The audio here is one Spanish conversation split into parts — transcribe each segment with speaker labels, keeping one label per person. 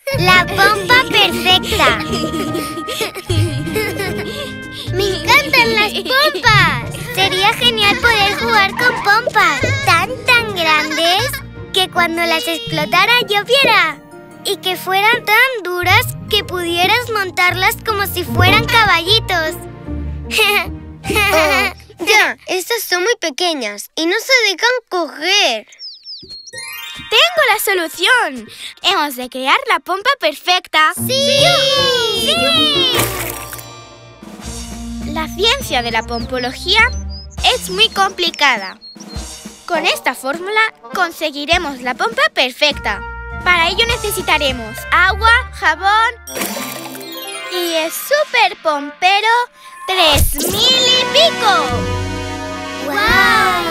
Speaker 1: La pompa perfecta. ¡Me encantan las pompas! Sería genial poder jugar con pompas tan grandes que cuando las explotara lloviera. Y que fueran tan duras que pudieras montarlas como si fueran caballitos.
Speaker 2: Ya, estas son muy pequeñas y no se dejan coger.
Speaker 3: ¡Tengo la solución! Hemos de crear la pompa perfecta.
Speaker 1: ¡Sí! ¡Sí!
Speaker 3: La ciencia de la pompología es muy complicada. Con esta fórmula conseguiremos la pompa perfecta. Para ello necesitaremos agua, jabón y el super pompero 3000 y pico.
Speaker 1: ¡Guau!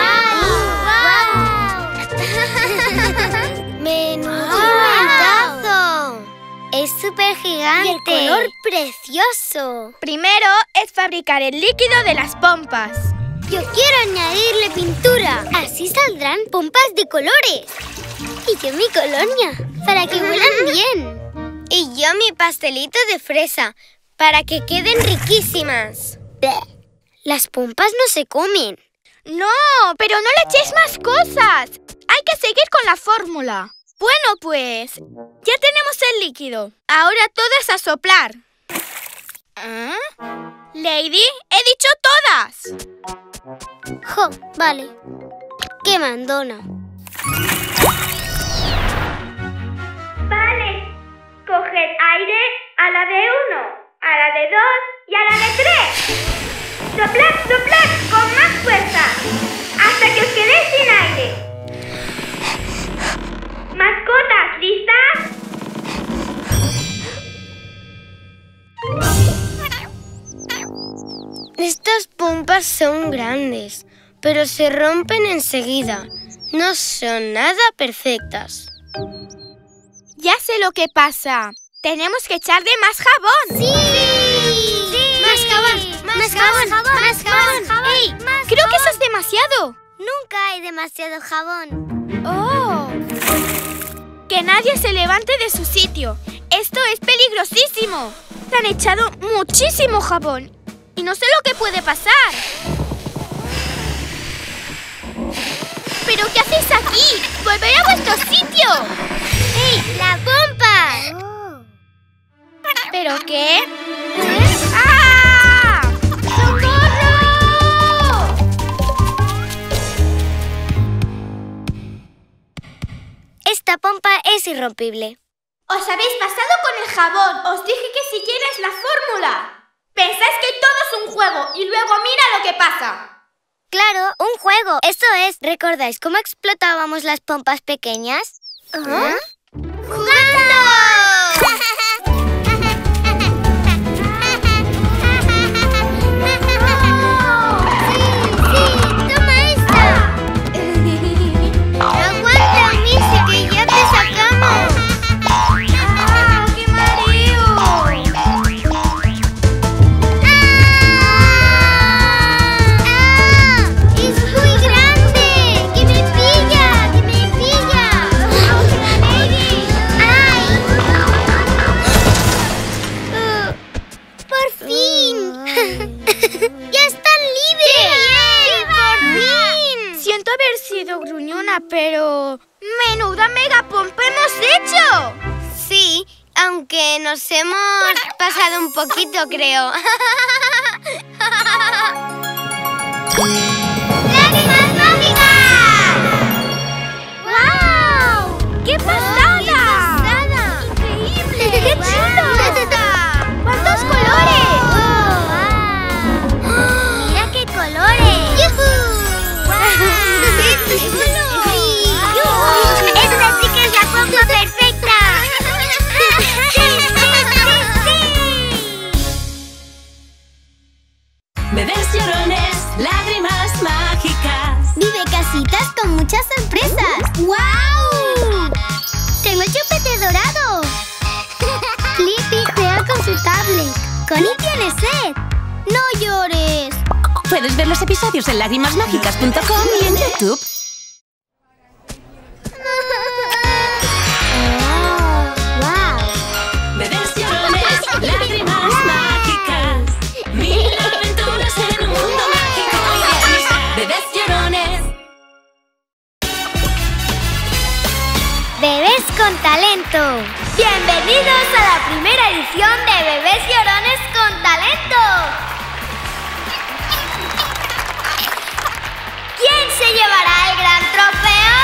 Speaker 1: ¡Menudo inventazo! Es súper gigante.
Speaker 2: Y el color precioso.
Speaker 3: Primero es fabricar el líquido de las pompas.
Speaker 1: Yo quiero añadirle pintura. Así saldrán pompas de colores. Y yo mi colonia, para que huelan bien.
Speaker 2: Y yo mi pastelito de fresa, para que queden riquísimas.
Speaker 1: Las pompas no se comen.
Speaker 3: No, pero no le echéis más cosas. Hay que seguir con la fórmula. Bueno, pues, ya tenemos el líquido. Ahora todas a soplar. ¿Ah? Lady, he dicho todas.
Speaker 1: Jo, vale. ¡Qué mandona!
Speaker 3: Vale. Coged aire a la de 1, a la de 2 y a la de 3. Soplad, soplad con más fuerza hasta que os quedéis sin aire. Mascotas, ¿listas?
Speaker 2: Estas pompas son grandes, pero se rompen enseguida. No son nada perfectas.
Speaker 3: Ya sé lo que pasa. Tenemos que echarle más jabón.
Speaker 1: ¡Sí! ¡Más jabón! ¡Más jabón! ¡Más jabón!
Speaker 3: ¡Ey! Creo que eso es demasiado.
Speaker 1: Nunca hay demasiado jabón.
Speaker 3: ¡Oh! Que nadie se levante de su sitio. Esto es peligrosísimo. Le han echado muchísimo jabón. Y no sé lo que puede pasar. ¿Pero qué hacéis aquí? ¡Volver a vuestro sitio!
Speaker 1: ¡Ey! ¡La pompa!
Speaker 3: ¿Pero qué? ¡Ah! ¡Socorro!
Speaker 1: Esta pompa es irrompible.
Speaker 3: Os habéis pasado con el jabón. Os dije que siguierais la fórmula. Pensáis que todo es un juego y luego mira lo que pasa.
Speaker 1: Claro, un juego. Eso es. ¿Recordáis cómo explotábamos las pompas pequeñas?
Speaker 2: ¿Ah?
Speaker 1: ¡Jugando!
Speaker 3: Pero... ¡menuda megapompa hemos hecho!
Speaker 2: Sí, aunque nos hemos pasado un poquito, creo.
Speaker 1: ¡Lágrimas mágicas!
Speaker 3: ¡Guau! ¡Qué pasada! ¡Increíble! ¡Qué chulo! ¡Cuántos colores!
Speaker 1: ¡Mira qué colores! ¡Esta sí que es la pompa perfecta!
Speaker 4: Bebés llorones, lágrimas mágicas.
Speaker 1: Vive casitas con muchas sorpresas. ¡Guau! ¡Tengo el chupete dorado! Flippy juega con su tablet. Connie tiene sed. ¡No llores!
Speaker 4: Puedes ver los episodios en lagrimasmágicas.com y en YouTube.
Speaker 1: ¡Wow! talento! ¡Bienvenidos a la primera edición de Bebés Llorones con Talento! ¿Quién se llevará el gran trofeo?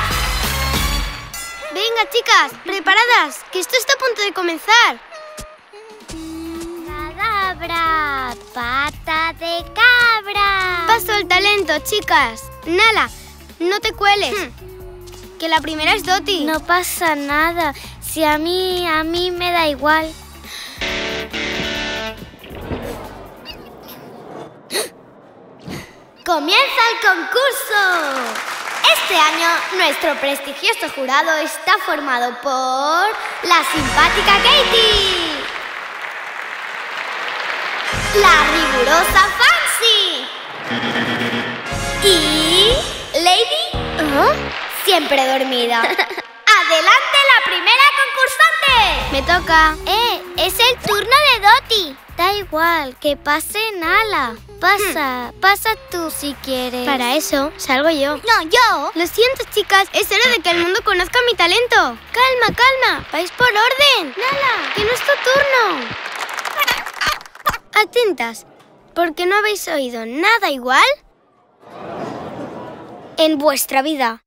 Speaker 2: Venga, chicas, preparadas, que esto está a punto de comenzar.
Speaker 1: Cadabra, pata de cabra.
Speaker 2: Paso al talento, chicas. Nala, no te cueles. Que la primera es Doti.
Speaker 1: No pasa nada. Si a mí me da igual. ¡Comienza el concurso! Este año nuestro prestigioso jurado está formado por la simpática Katie, la rigurosa Fancy y Lady, siempre dormida. ¡Adelante la primera concursante!
Speaker 2: Me toca.
Speaker 1: Es el turno de Doti. Da igual, que pase Nala. Pasa tú si quieres.
Speaker 2: Para eso salgo yo.
Speaker 1: No, yo.
Speaker 2: Lo siento, chicas, es hora de que el mundo conozca mi talento. Calma, calma, vais por orden. Nala, que no es tu turno. Atentas, porque no habéis oído nada igual en vuestra vida.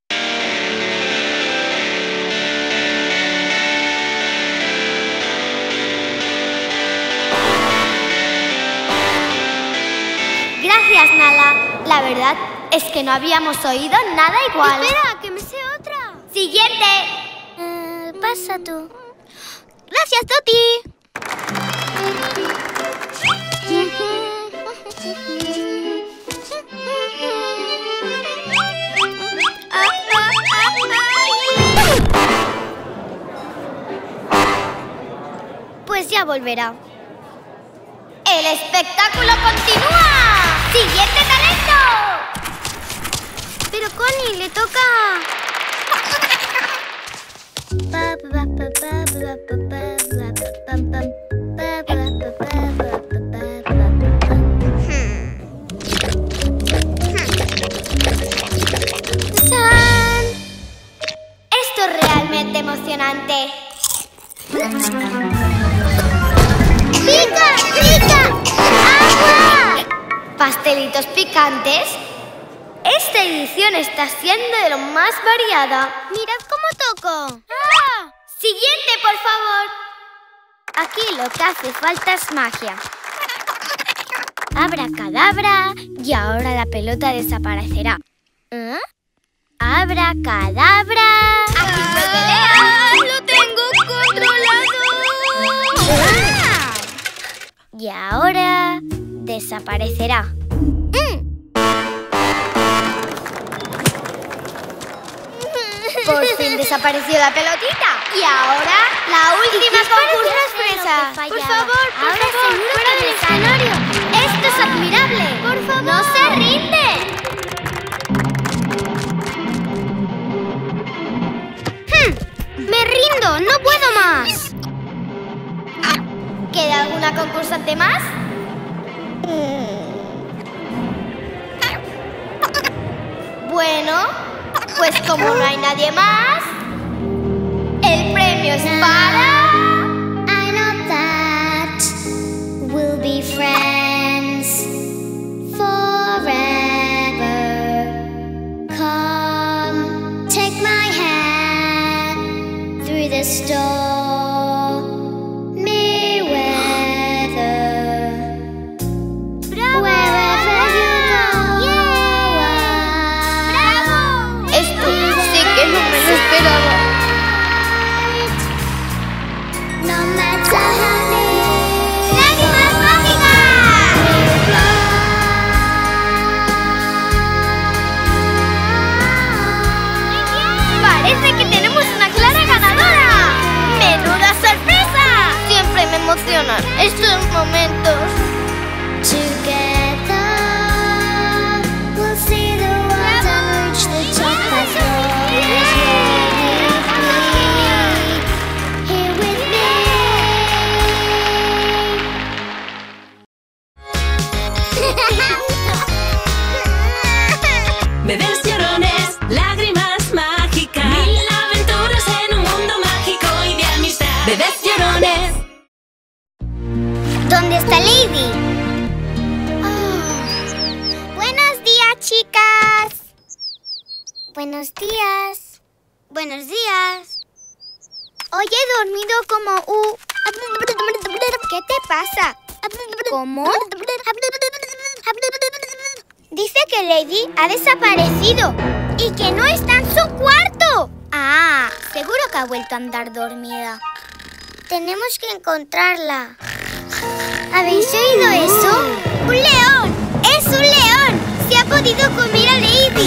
Speaker 1: Gracias, Nala. La verdad es que no habíamos oído nada igual.
Speaker 2: Espera, que me sé otra.
Speaker 1: Siguiente. Pasa tú.
Speaker 2: Gracias, Doti.
Speaker 1: Pues ya volverá. ¡El espectáculo continúa! ¡Siguiente talento!
Speaker 2: Pero Connie, le toca.
Speaker 1: ¡Chan! Esto es realmente emocionante. ¡Pica! ¡Pica! ¡Agua! ¿Pastelitos picantes? Esta edición está siendo de lo más variada.
Speaker 2: Mirad cómo toco.
Speaker 1: Siguiente, por favor. Aquí lo que hace falta es magia. Abracadabra, y ahora la pelota desaparecerá. Abracadabra. ¡Aquí se pelea!
Speaker 2: ¡Lo tengo controlado!
Speaker 1: Y ahora desaparecerá. Por fin desapareció la pelotita. Y ahora la última concurso sorpresa.
Speaker 2: Por favor,
Speaker 1: fuera del escenario. Esto es admirable.
Speaker 2: Por favor.
Speaker 1: No se rinde.
Speaker 2: Me rindo, no puedo más.
Speaker 1: ¿Queda alguna concursante más? Bueno, pues como no hay nadie más, el premio es para... I know that we'll be friends forever. Come, take my hand through the stormy weather. Wherever you go. ¡Bravo!
Speaker 2: Esto sí que no me lo esperaba.
Speaker 1: No matter how big. ¡Lágrimas mágicas! Parece que tenemos una clara ganadora. ¡Menuda sorpresa!
Speaker 2: Siempre me emocionan estos momentos.
Speaker 1: Together, we'll see the world and reach the top of the here with me.
Speaker 4: Bebés llorones, lágrimas mágicas. 1000 aventuras en un mundo mágico.
Speaker 1: Buenos días. Buenos días. Hoy he dormido como ¿Qué te pasa? ¿Cómo? Dice que Lady ha desaparecido y que no está en su cuarto. Ah, seguro que ha vuelto a andar dormida. Tenemos que encontrarla. ¿Habéis oído eso? ¡Un león! ¡Es un león! ¡Se ha podido comer a Lady!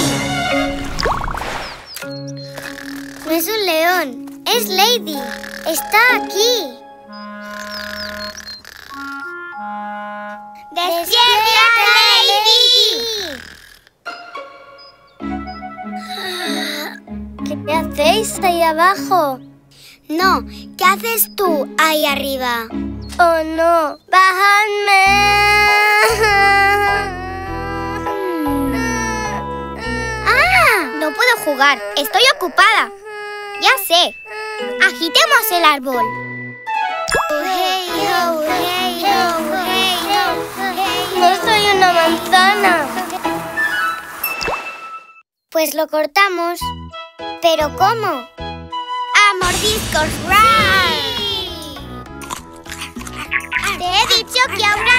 Speaker 1: No es un león, es Lady. Está aquí. ¡Despierta, Lady!
Speaker 2: ¿Qué hacéis ahí abajo?
Speaker 1: No, ¿qué haces tú ahí arriba?
Speaker 2: ¡Oh, no! ¡Bajadme!
Speaker 1: ¡Ah! No puedo jugar, estoy ocupada. Ya sé. Agitemos el árbol. Hey, ho, hey, ho, hey, ho, hey,
Speaker 2: ¡No soy una manzana!
Speaker 1: Pues lo cortamos. ¿Pero cómo? ¡A mordiscos! ¡Rar! ¡Te he dicho que ahora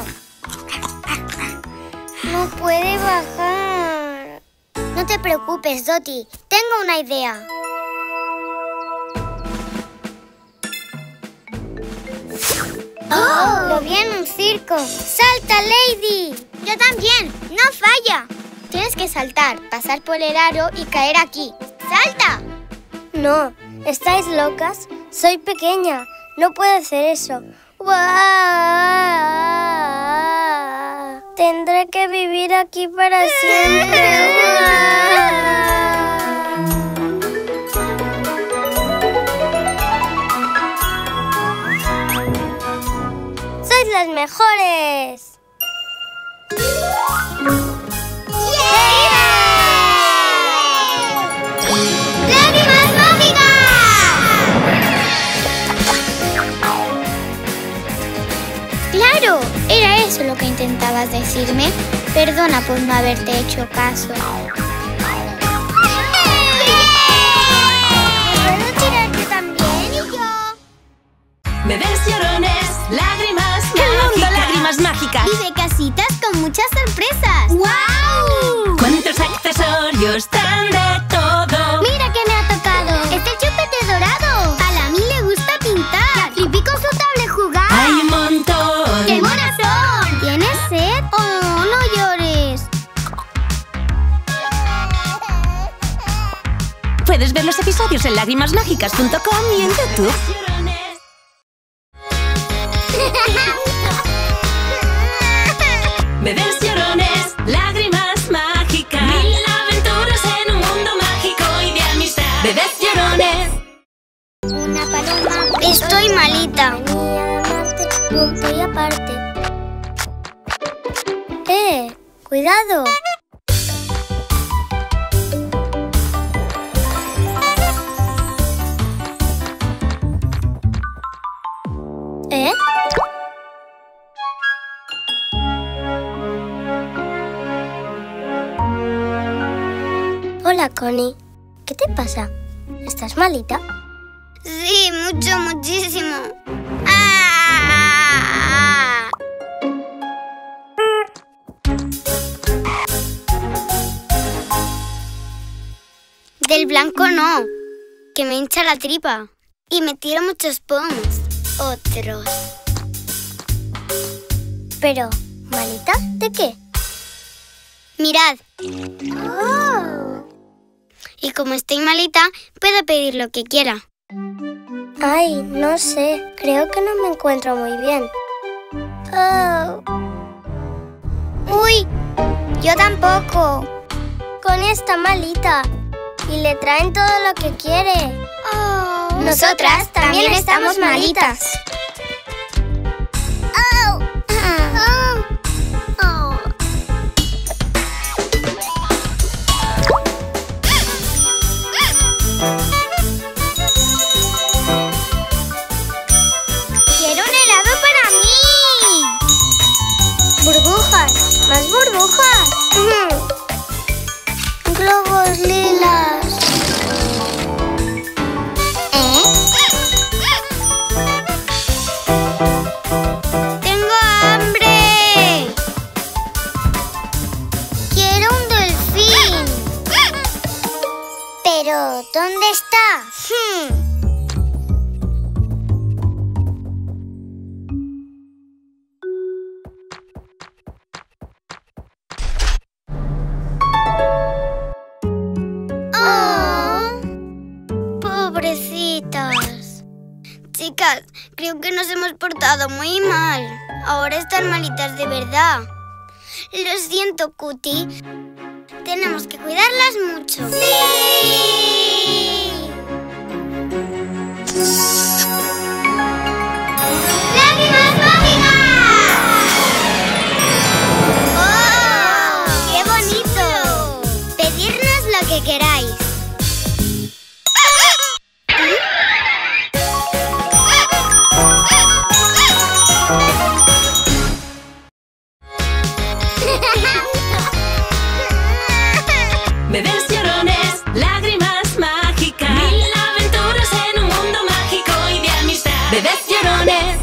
Speaker 1: no! No puede bajar. No te preocupes, Dottie. Tengo una idea. ¡Oh! Lo vi en un circo. ¡Salta, Lady! Yo también. ¡No falla! Tienes que saltar, pasar por el aro y caer aquí. ¡Salta!
Speaker 2: No, ¿estáis locas? Soy pequeña, no puedo hacer eso. ¡Guau! Tendré que vivir aquí para siempre. ¡Sois las mejores!
Speaker 1: ¡Lágrimas mágicas! Claro, era eso lo que intentabas decirme. Perdona por no haberte hecho caso. ¿Puedo tirarte también? ¿Y yo?
Speaker 4: Bebés llorones, lágrimas mágicas. Lágrimas mágicas.
Speaker 1: Y de casitas con muchas sorpresas. ¡Guau!
Speaker 4: ¿Cuántos accesorios traen de todo?
Speaker 1: ¡Mira que me ha tocado! ¡Es el chupete dorado! A la Mí le gusta pintar. Y a Flippy con su tablet jugar.
Speaker 4: Hay un montón.
Speaker 1: ¡Qué monas son! ¿Tienes sed? ¡Oh, no llores!
Speaker 4: Puedes ver los episodios en lagrimasmágicas.com y en YouTube. Bebés llorones, lágrimas mágicas. Mil aventuras en un mundo mágico y de amistad. Bebés llorones.
Speaker 1: Una paloma.
Speaker 2: Estoy malita. Venía de Marte, punto y aparte. ¡Cuidado! Hola, Connie. ¿Qué te pasa? ¿Estás malita?
Speaker 1: Sí, mucho, muchísimo. ¡Ah! Del blanco no, que me hincha la tripa y me tiro muchos pomos. Otros.
Speaker 2: Pero, ¿malita? ¿De qué?
Speaker 1: Mirad. Y como estoy malita, puedo pedir lo que quiera.
Speaker 2: Ay, no sé. Creo que no me encuentro muy bien. Oh.
Speaker 1: ¡Uy! Yo tampoco.
Speaker 2: Connie está malita y le traen todo lo que quiere.
Speaker 1: Oh. Nosotras también estamos malitas. Oh. Oh. Oh. ¡Quiero un helado para mí!
Speaker 2: ¡Burbujas! ¡Más burbujas! ¡Globos lilas!
Speaker 1: Chicas, creo que nos hemos portado muy mal. Ahora están malitas de verdad. Lo siento, Cutie. Tenemos que cuidarlas mucho. ¡Sí! ¡Lágrimas mágicas! ¡Oh! ¡Qué bonito! Pedirnos lo que queráis.
Speaker 4: Bebés llorones, lágrimas mágicas. 1000 aventuras en un mundo mágico y de amistad. Bebés llorones.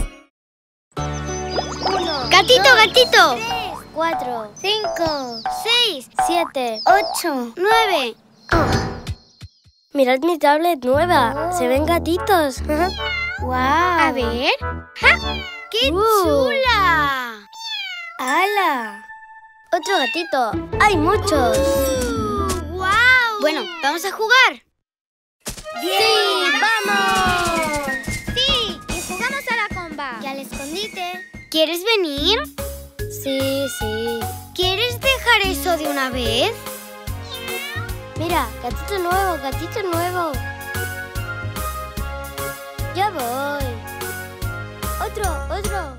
Speaker 1: 1,
Speaker 2: ¡Gatito,
Speaker 1: 2,
Speaker 2: gatito!
Speaker 1: 3, 4, 5, 6,
Speaker 2: 7.
Speaker 1: 8, 9.
Speaker 2: Mirad mi tablet nueva. Se ven gatitos.
Speaker 1: ¡Wow!
Speaker 3: A ver.
Speaker 1: ¡Qué chula!
Speaker 2: ¡Hala! Otro gatito. ¡Hay muchos!
Speaker 1: ¡Wow! Bueno, ¿vamos a jugar?
Speaker 3: ¡Sí, vamos! ¡Sí! Y jugamos a la comba.
Speaker 1: Y al escondite. ¿Quieres venir?
Speaker 2: Sí, sí.
Speaker 1: ¿Quieres dejar eso de una vez?
Speaker 2: Mira, gatito nuevo, gatito nuevo. Ya voy. Otro.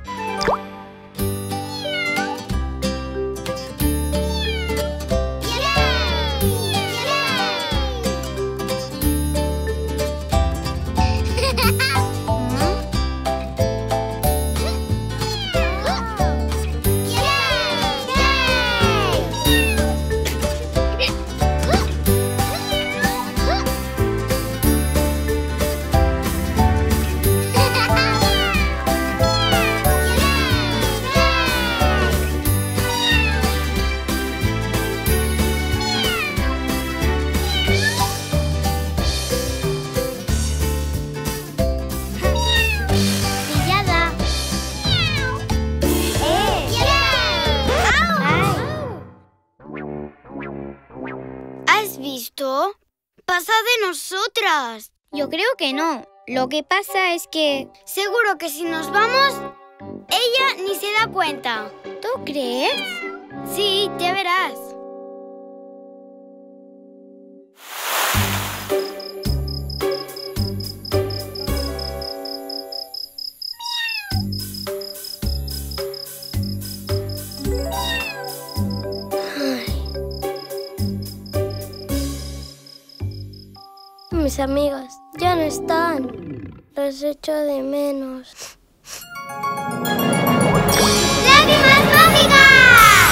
Speaker 1: Pillada. ¿Has visto? Pasa de nosotras.
Speaker 3: Yo creo que no. Lo que pasa es que...
Speaker 1: Seguro que si nos vamos, ella ni se da cuenta.
Speaker 3: ¿Tú crees?
Speaker 1: Sí, ya verás.
Speaker 2: Mis amigos ya no están. Los echo de menos.
Speaker 1: ¡Lágrimas mágicas!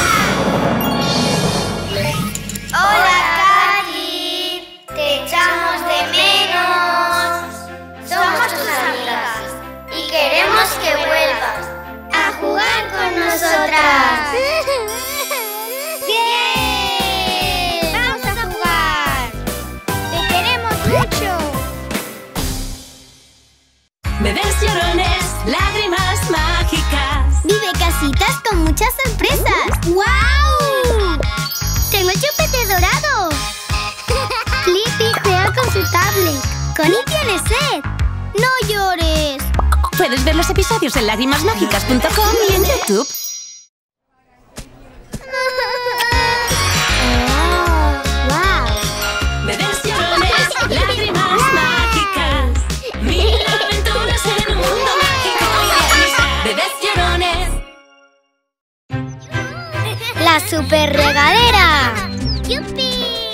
Speaker 1: Hola, Katy. Te echamos de menos. Somos tus amigas y queremos que vuelvas a jugar con nosotras. ¡Bien!
Speaker 3: ¡Vamos a jugar! ¡Te queremos mucho!
Speaker 4: Bebés llorones, lágrimas mágicas.
Speaker 1: Vive casitas con muchas sorpresas. ¡Wow! ¡Tengo el chupete dorado! Flippy juega con su tablet. Connie tiene sed. ¡No llores!
Speaker 4: Puedes ver los episodios en lágrimasmágicas.com y en YouTube.
Speaker 1: ¡Wow!
Speaker 4: Bebés llorones, lágrimas mágicas. 1000 aventuras en un mundo mágico y de amistad. Bebés llorones.
Speaker 1: ¡La super regadera! ¡Yupi!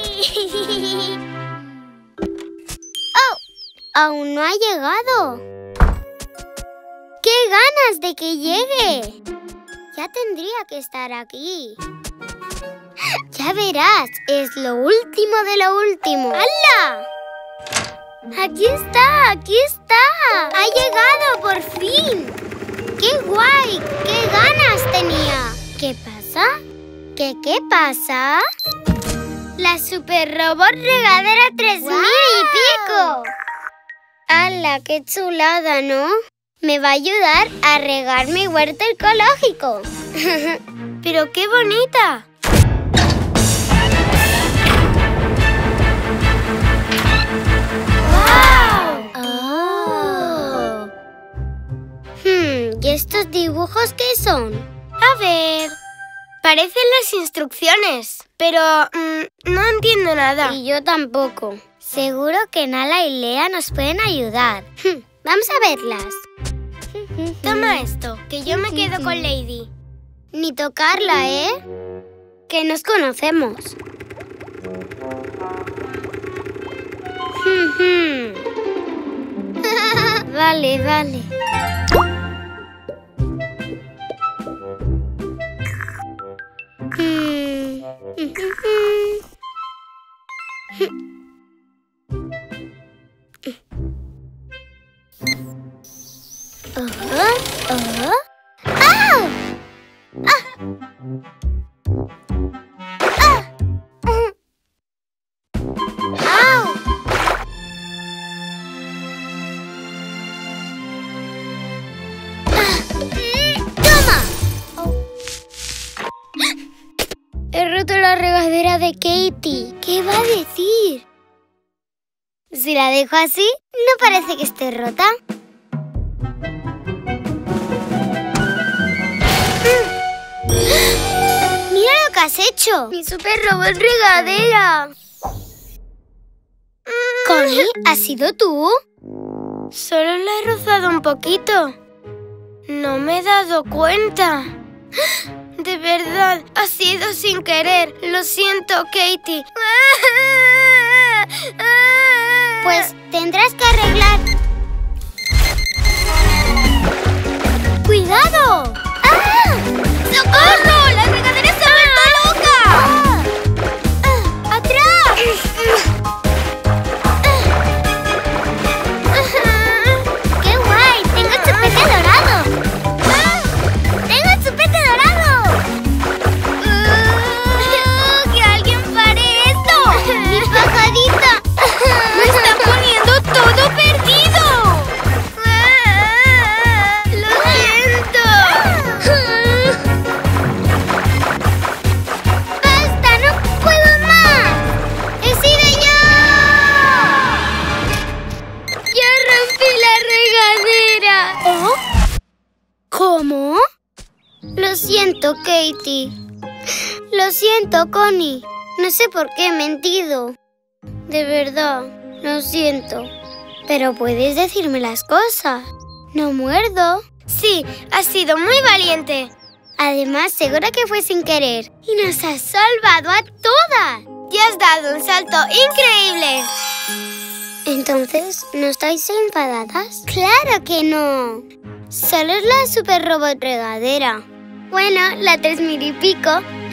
Speaker 1: ¡Oh! ¡Aún no ha llegado! ¡Qué ganas de que llegue! Ya tendría que estar aquí. Ya verás, es lo último de lo último. ¡Hala! ¡Aquí está! ¡Aquí está! ¡Ha llegado por fin! ¡Qué guay! ¡Qué ganas tenía! ¿Qué pasa? ¿Qué pasa? La super robot regadera 3000 y pico. ¡Hala! ¡Qué chulada!, ¿no? Me va a ayudar a regar mi huerto ecológico. ¡Pero qué bonita! ¡Wow! estos dibujos qué son?
Speaker 2: A ver... Parecen las instrucciones, pero no entiendo nada.
Speaker 1: Y yo tampoco. Seguro que Nala y Lea nos pueden ayudar. Vamos a verlas.
Speaker 2: Toma esto, que yo me quedo con Lady.
Speaker 1: Ni tocarla, ¿eh? Que nos conocemos. Vale. He roto la regadera de Katie. ¿Qué va a decir? Si la dejo así, no parece que esté rota. ¡Mira lo que has hecho!
Speaker 2: ¡Mi super robot regadera!
Speaker 1: Connie, ¿has sido tú?
Speaker 2: Solo la he rozado un poquito. No me he dado cuenta. De verdad, ha sido sin querer. Lo siento, Katie.
Speaker 1: Pues tendrás que arreglar. ¡Cuidado! ¡Ah!
Speaker 3: ¡Socorro! ¡La regadera se ha vuelto loca!
Speaker 1: ¡Atrás! ¡Qué guay! ¡Tengo chupete dorado! ¡Tengo chupete dorado!
Speaker 3: ¡Que alguien pare esto!
Speaker 1: ¡Mi pajarita!
Speaker 3: ¡Me está poniendo todo perdido!
Speaker 2: ¡Lo siento!
Speaker 1: ¡Basta! ¡No puedo más! ¡He sido yo!
Speaker 2: ¡Ya rompí la regadera!
Speaker 1: ¿Oh? ¿Cómo? Lo siento, Katie. Lo siento, Connie. No sé por qué he mentido. De verdad, lo siento. Pero puedes decirme las cosas. No muerdo.
Speaker 2: Sí, has sido muy valiente.
Speaker 1: Además, seguro que fue sin querer. Y nos has salvado a todas.
Speaker 2: Y has dado un salto increíble.
Speaker 1: Entonces, ¿no estáis enfadadas? ¡Claro que no! Solo es la super robot regadera. Bueno, la 3000 y pico.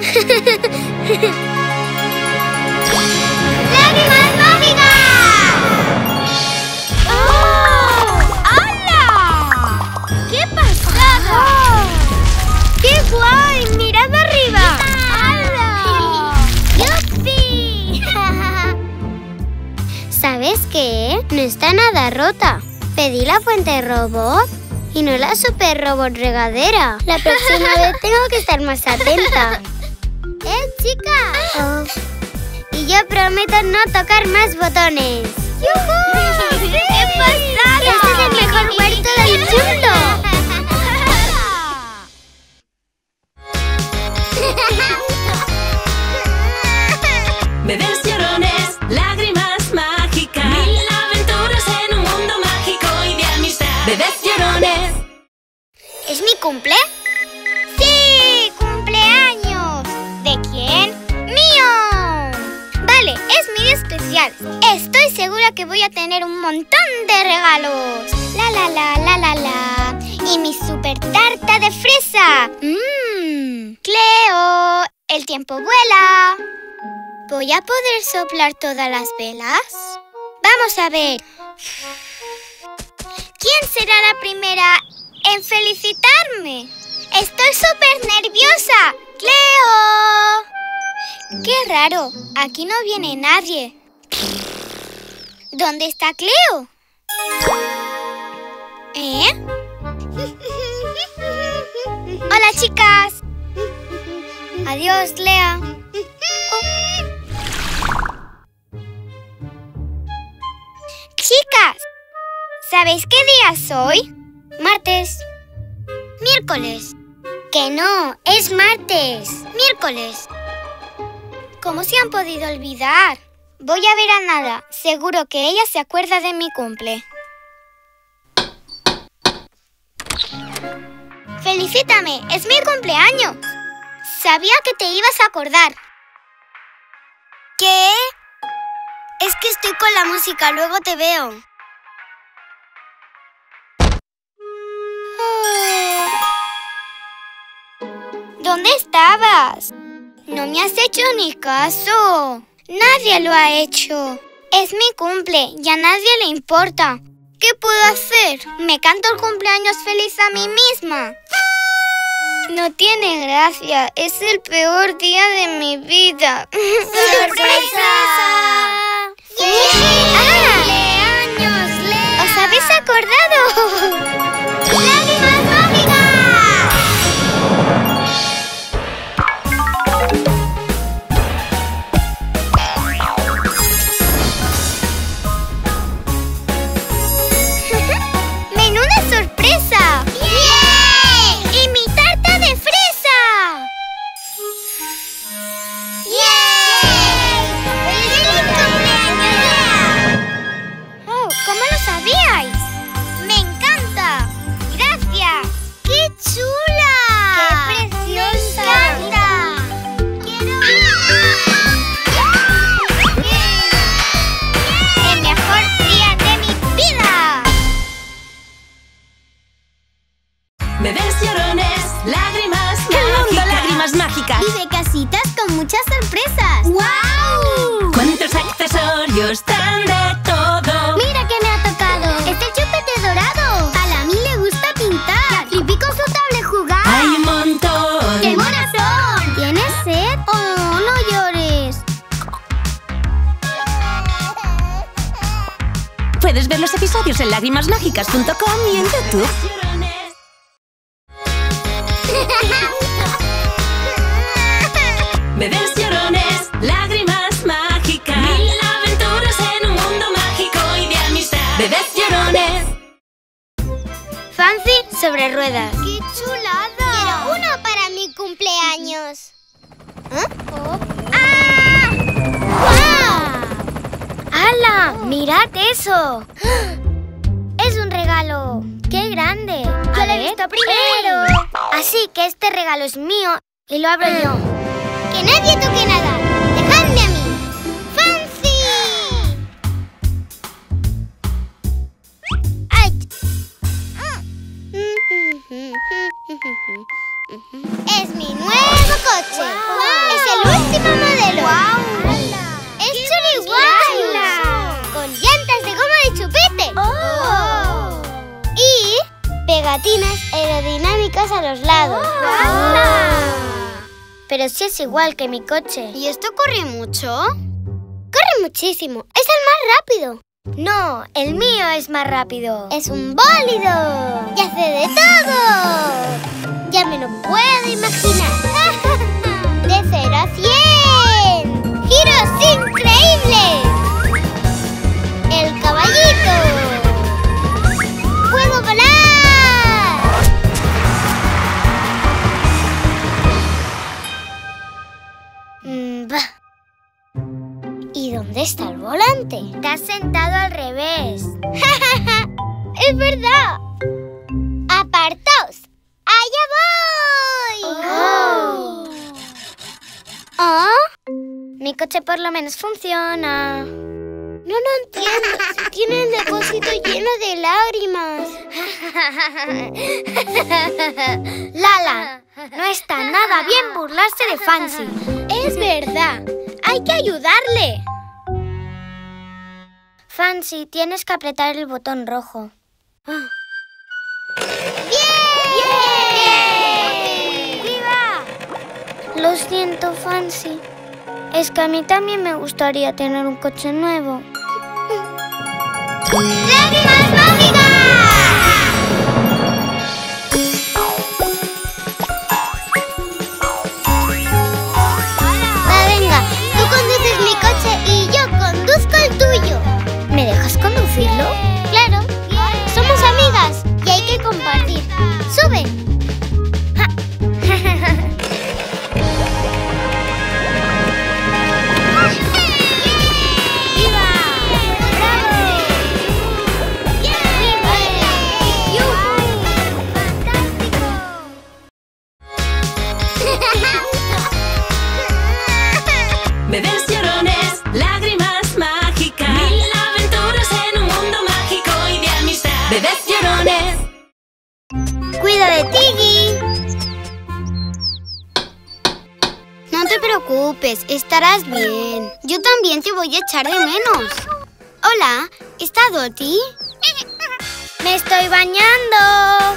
Speaker 1: ¡Lágrimas mágicas!
Speaker 3: ¡Oh! ¡Hala! ¡Qué pasada!
Speaker 2: ¡Qué guay! ¡Mirad arriba!
Speaker 1: ¡Hala! ¡Yupi! ¿Sabes qué? No está nada rota. Pedí la fuente robot y no la super robot regadera. La próxima vez tengo que estar más atenta. ¡Chica! Oh. Y yo prometo no tocar más botones. ¡Yujú!
Speaker 3: ¡Qué pasada!
Speaker 1: ¡Este es el mejor huerto del mundo!
Speaker 4: Bebés llorones, lágrimas mágicas. Mil aventuras en un mundo mágico y de amistad. Bebés llorones.
Speaker 1: ¿Es mi cumple?
Speaker 3: ¡Sí! ¡Cumpleaños! ¿De quién? ¡Mío! Vale, es mi día especial. Estoy segura que voy a tener un montón de regalos. La la la la la la. Y mi super tarta de fresa. Cleo, el tiempo vuela. ¿Voy a poder soplar todas las velas? Vamos a ver. ¿Quién será la primera en felicitarme? ¡Estoy súper nerviosa! ¡Cleo! ¡Qué raro! Aquí no viene nadie. ¿Dónde está Cleo? ¿Eh? ¡Hola, chicas! Adiós, Lea. Chicas, ¿sabéis qué día es hoy? Martes.
Speaker 1: Miércoles. Que no, es martes. Miércoles.
Speaker 2: ¿Cómo se han podido olvidar? Voy a ver a Nada. Seguro que ella se acuerda de mi cumple. ¡Felicítame! ¡Es mi cumpleaños! Sabía que te ibas a acordar. ¿Qué? Es que estoy con la música, luego te veo. ¿Dónde estabas? No me has hecho ni caso. Nadie lo ha hecho. Es mi cumple y a nadie le importa. ¿Qué puedo hacer? ¿Me canto el cumpleaños feliz a mí misma? No tiene gracia. Es el peor día de mi vida.
Speaker 1: ¡Sorpresa!
Speaker 2: ¡Cumpleaños, Lea! ¿Os habéis acordado?
Speaker 1: ¡Lágrimas mágicas!
Speaker 2: ¡Menuda sorpresa! ¡Yay! ¡Y mi tarta de fresa!
Speaker 1: ¡Yay! ¡Feliz cumpleaños!
Speaker 2: Oh, ¿cómo lo sabíais? ¡Me encanta! ¡Gracias!
Speaker 1: ¡Qué chula!
Speaker 2: ¡Qué preciosa!
Speaker 1: ¡Me encanta! ¡Quiero
Speaker 2: ¡El mejor día de mi vida!
Speaker 4: Bebés llorones, lágrimas mágicas. Lágrimas mágicas.
Speaker 2: Y de casitas con muchas sorpresas.
Speaker 1: ¡Guau!
Speaker 4: ¿Cuántos accesorios traen de todo?
Speaker 2: ¡Mira que me ha tocado! ¡Es el chupete dorado! A la Mí le gusta pintar. ¡Flippy con su tablet jugar!
Speaker 4: Hay un montón.
Speaker 2: ¡Qué monas son! ¿Tienes sed? ¡Oh, no llores!
Speaker 4: Puedes ver los episodios en lágrimasmágicas.com y en YouTube. Bebés llorones, lágrimas mágicas. Mil aventuras en un mundo mágico y de amistad. Bebés llorones.
Speaker 2: Fancy sobre ruedas.
Speaker 1: ¡Qué chulada! Quiero uno para mi cumpleaños.
Speaker 2: ¡Hala! ¡Mirad eso! ¡Es un regalo! ¡Qué grande!
Speaker 1: Yo lo he visto primero.
Speaker 2: Así que este regalo es mío y lo abro yo.
Speaker 1: ¡Que nadie toque nada! ¡Dejadme a mí! ¡Fancy! ¡Ay! ¡Es mi nuevo coche!
Speaker 2: Wow.
Speaker 1: ¡Es el último modelo!
Speaker 2: Wow.
Speaker 1: ¡Es chuli guay! ¡Con llantas de goma de chupete!
Speaker 2: ¡Oh!
Speaker 1: Y pegatinas aerodinámicas a los lados.
Speaker 2: Pero sí es igual que mi coche.
Speaker 1: ¿Y esto corre mucho? Corre muchísimo. Es el más rápido.
Speaker 2: No, el mío es más rápido.
Speaker 1: Es un bólido. Y hace de todo. Ya me lo puedo imaginar. De 0 a 100. ¡Giros increíbles! ¡El caballito! ¡Puedo volar!
Speaker 2: ¿Y dónde está el volante? Te has sentado al revés.
Speaker 1: ¡Es verdad! ¡Apartaos! ¡Allá voy!
Speaker 2: Oh.
Speaker 1: ¿Ah?
Speaker 2: Mi coche por lo menos funciona.
Speaker 1: No lo entiendo. Tiene el depósito lleno de lágrimas.
Speaker 2: Lala, no está nada bien burlarse de Fancy.
Speaker 1: Es verdad. Hay que ayudarle.
Speaker 2: Fancy, tienes que apretar el botón rojo.
Speaker 1: ¡Bien!
Speaker 2: ¡Viva! Lo siento, Fancy. Es que a mí también me gustaría tener un coche nuevo.
Speaker 1: ¡Lágrimas mágicas! Va, venga. Tú conduces mi coche y yo conduzco el tuyo.
Speaker 2: ¿Me dejas conducirlo?
Speaker 1: Claro. Somos amigas y hay que compartir. ¡Sube!
Speaker 2: preocupes, estarás bien. Yo también te voy a echar de menos. Hola, ¿está Dottie?
Speaker 1: ¡Me estoy bañando!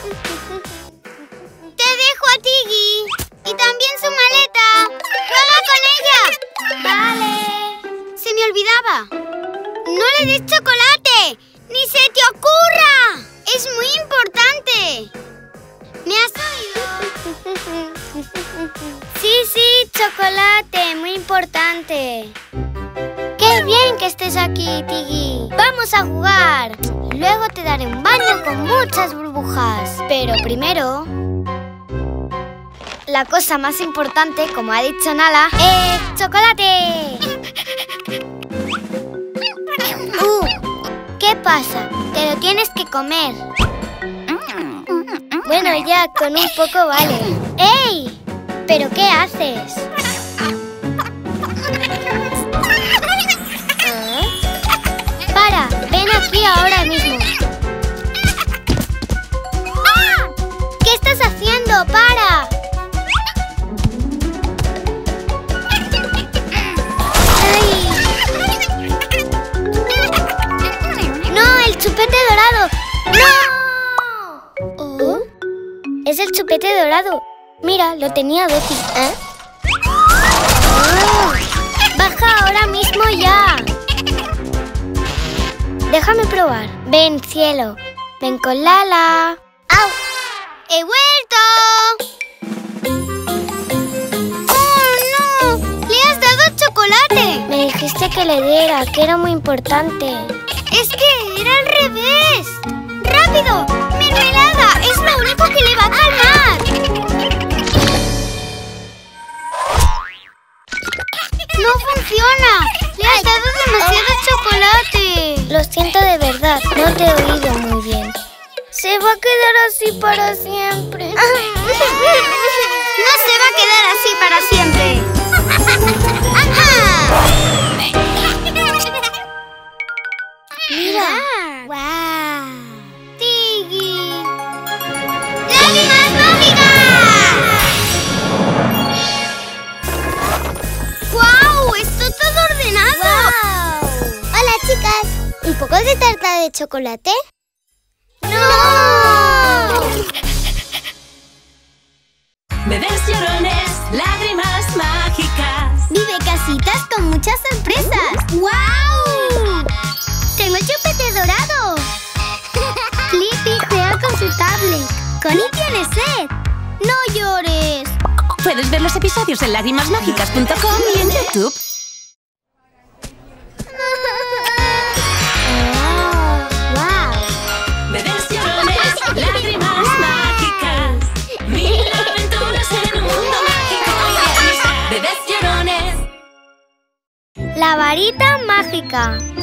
Speaker 2: Te dejo a Tiggy. Y también su maleta. ¡Juega con ella!
Speaker 1: ¡Vale!
Speaker 2: Se me olvidaba. ¡No le des chocolate! ¡Ni se te ocurra! ¡Es muy importante! ¿Me has oído?
Speaker 1: Sí, chocolate, muy importante. ¡Qué bien que estés aquí, Tiggy! ¡Vamos a jugar! Luego te daré un baño con muchas burbujas. Pero primero, la cosa más importante, como ha dicho Nala, es chocolate. ¿Qué pasa? Te lo tienes que comer. Bueno, ya, con un poco vale. ¡Ey! ¿Pero qué haces? Para, ven aquí ahora mismo. ¿Qué estás haciendo? ¡Para! ¡Ay! ¡No, el chupete dorado! ¡No! ¿Oh? Es el chupete dorado. Mira, lo tenía Dottie. ¿Eh? ¡Oh! ¡Baja ahora mismo ya! Déjame probar. Ven, cielo. Ven con Lala.
Speaker 2: ¡Au! ¡He vuelto! ¡Oh, no! ¡Le has dado chocolate!
Speaker 1: Me dijiste que le diera, que era muy importante.
Speaker 2: ¡Es que era al revés! ¡Rápido! ¡Mermelada! ¡Es lo único que le va a calmar! ¡No funciona! ¡Le has dado demasiado chocolate!
Speaker 1: Lo siento de verdad, no te he oído muy bien. Se va a quedar así para siempre.
Speaker 2: No se va a quedar así para siempre.
Speaker 1: Mira.
Speaker 2: ¡Guau! ¡Tiggy! ¡Lágrimas mágicas! ¡Guau! ¡Está todo ordenado!
Speaker 1: ¡Wow! Hola, chicas. ¿Un poco de tarta de chocolate?
Speaker 2: ¡No!
Speaker 4: Bebés llorones, lágrimas mágicas.
Speaker 2: Vive casitas con muchas sorpresas. ¡Guau! ¡Tengo el chupete dorado! Flippy juega con su tablet. Connie tiene sed. ¡No llores!
Speaker 4: Puedes ver los episodios en lágrimasmágicas.com y en YouTube. Bebés llorones, lágrimas mágicas. Mil aventuras en un mundo mágico. Bebés llorones.
Speaker 1: La varita mágica. 1,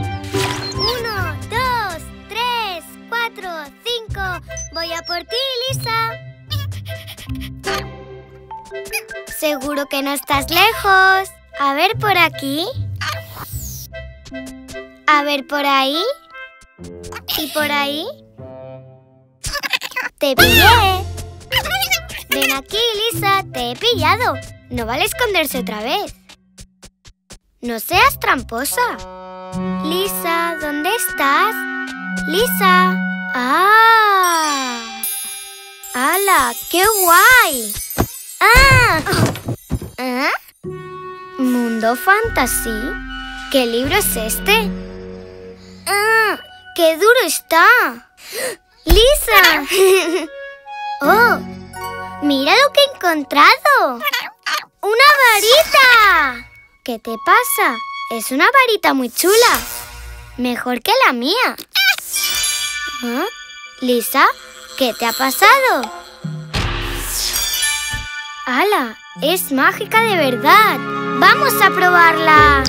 Speaker 1: 2, 3, 4, 5. Voy a por ti, Lisa. Seguro que no estás lejos. A ver por aquí. A ver por ahí. ¿Y por ahí? ¡Te pillé! Ven aquí, Lisa. Te he pillado. No vale esconderse otra vez. No seas tramposa. Lisa, ¿dónde estás? Lisa. ¡Ah! ¡Hala! ¡Qué guay! ¡Ah! ¿Ah? ¿Mundo Fantasy? ¿Qué libro es este? ¡Ah! ¡Qué duro está! ¡Lisa! ¡Oh! ¡Mira lo que he encontrado! ¡Una varita! ¿Qué te pasa? Es una varita muy chula. Mejor que la mía. ¿Ah? Lisa, ¿qué te ha pasado? ¡Hala! Es mágica de verdad. ¡Vamos a probarla!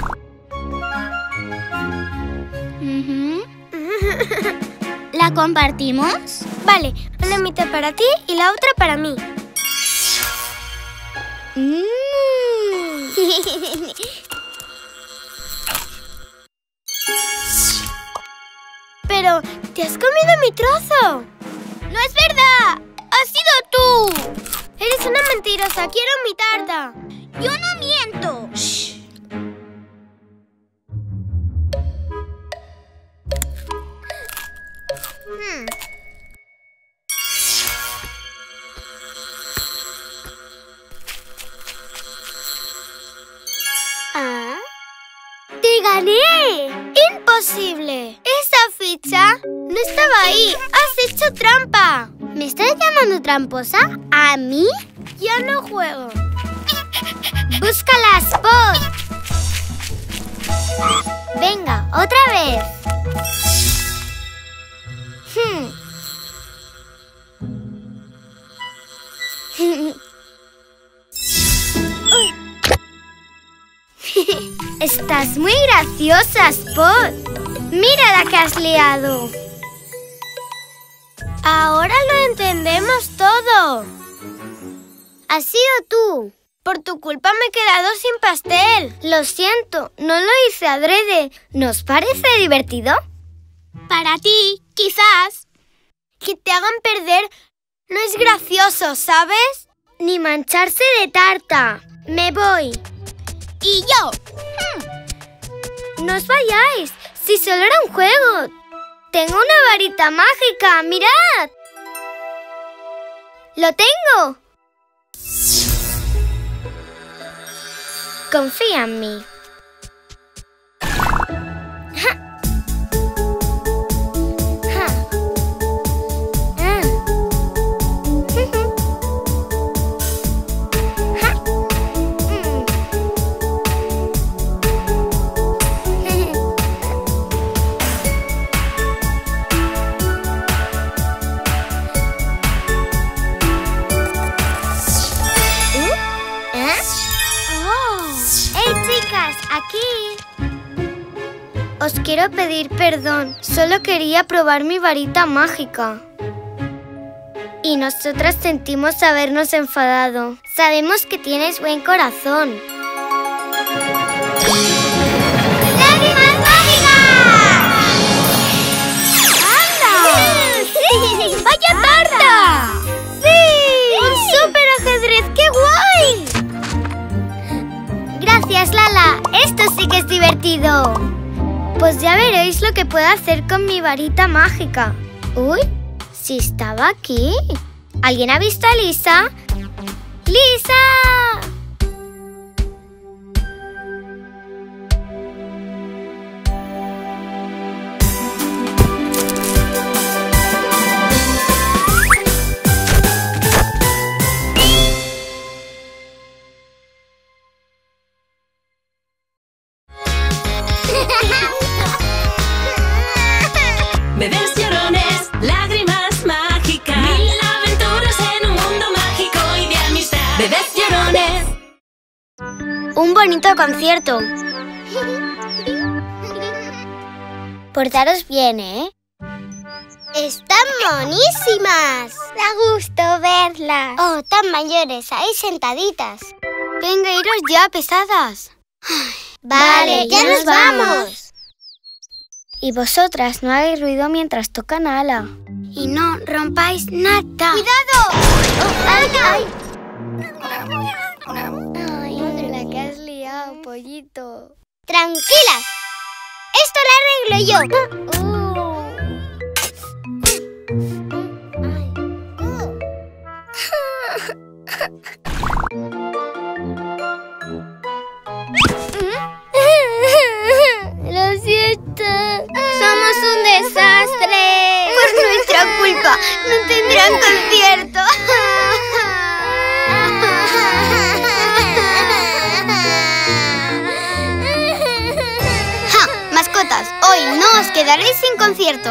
Speaker 2: ¿La compartimos?
Speaker 1: Vale, una mitad para ti y la otra para mí. Pero, ¿te has comido mi trozo?
Speaker 2: ¡No es verdad! ¡Has sido tú!
Speaker 1: Eres una mentirosa. Quiero mi tarta.
Speaker 3: ¡Yo no miento!
Speaker 1: Shh.
Speaker 2: ¿Ah?
Speaker 1: ¡Te gané! ¡Imposible! Esa ficha no estaba ahí. ¡Has hecho trampa!
Speaker 2: ¿Me estás llamando tramposa? ¿A mí?
Speaker 1: Ya no juego.
Speaker 2: ¡Búscala, Spot! Venga, otra vez. Estás muy graciosa, Spot. Mira la que has liado.
Speaker 1: Ahora lo entendemos todo.
Speaker 2: Has sido tú.
Speaker 1: Por tu culpa me he quedado sin pastel.
Speaker 2: Lo siento, no lo hice adrede. ¿Nos parece divertido?
Speaker 3: Para ti, quizás.
Speaker 1: Que te hagan perder no es gracioso, ¿sabes?
Speaker 2: Ni mancharse de tarta. Me voy.
Speaker 3: Y yo.
Speaker 2: No os vayáis. Si solo era un juego. Tengo una varita mágica. ¡Mirad! ¡Lo tengo! Confía en mí. Aquí. Os quiero pedir perdón. Solo quería probar mi varita mágica. Y nosotras sentimos habernos enfadado. Sabemos que tienes buen corazón. ¡Lágrimas mágicas!
Speaker 1: ¡Anda!
Speaker 2: ¡Sí!
Speaker 1: ¡Vaya tarta!
Speaker 2: ¡Sí!
Speaker 1: ¡Un súper ajedrez! ¡Qué guay!
Speaker 2: Gracias, Lala. Esto sí que es divertido. Pues ya veréis lo que puedo hacer con mi varita mágica. Uy, si estaba aquí. ¿Alguien ha visto a Lisa? ¡Lisa!
Speaker 4: Bebés llorones, lágrimas mágicas. Mil aventuras en un mundo mágico y de amistad. Bebés llorones.
Speaker 2: Un bonito concierto. Portaros bien, ¿eh?
Speaker 1: ¡Están monísimas!
Speaker 2: Da gusto verlas.
Speaker 1: Oh, tan mayores, ahí sentaditas. Venga, iros ya, pesadas.
Speaker 2: Vale,
Speaker 1: ya nos vamos.
Speaker 2: Y vosotras no hagáis ruido mientras tocan ala.
Speaker 1: Y no rompáis nada.
Speaker 2: ¡Cuidado!
Speaker 1: ¡Ay, ay!
Speaker 2: Ay, la que has liado, pollito.
Speaker 1: ¡Tranquilas! Esto lo arreglo yo.
Speaker 2: Lo siento.
Speaker 1: Somos un desastre. Por nuestra culpa no tendrán concierto. ¡Ja! Mascotas, hoy no os quedaréis sin concierto.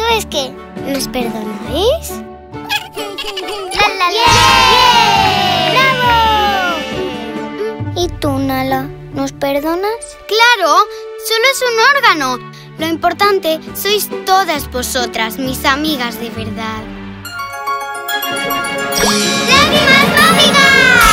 Speaker 1: ¿Sabes qué? ¿Nos perdonáis? ¡Bravo! ¿Y tú, Nala? ¿Nos perdonas?
Speaker 2: ¡Claro! Solo es un órgano. Lo importante sois todas vosotras, mis amigas de verdad. ¡Lágrimas mágicas!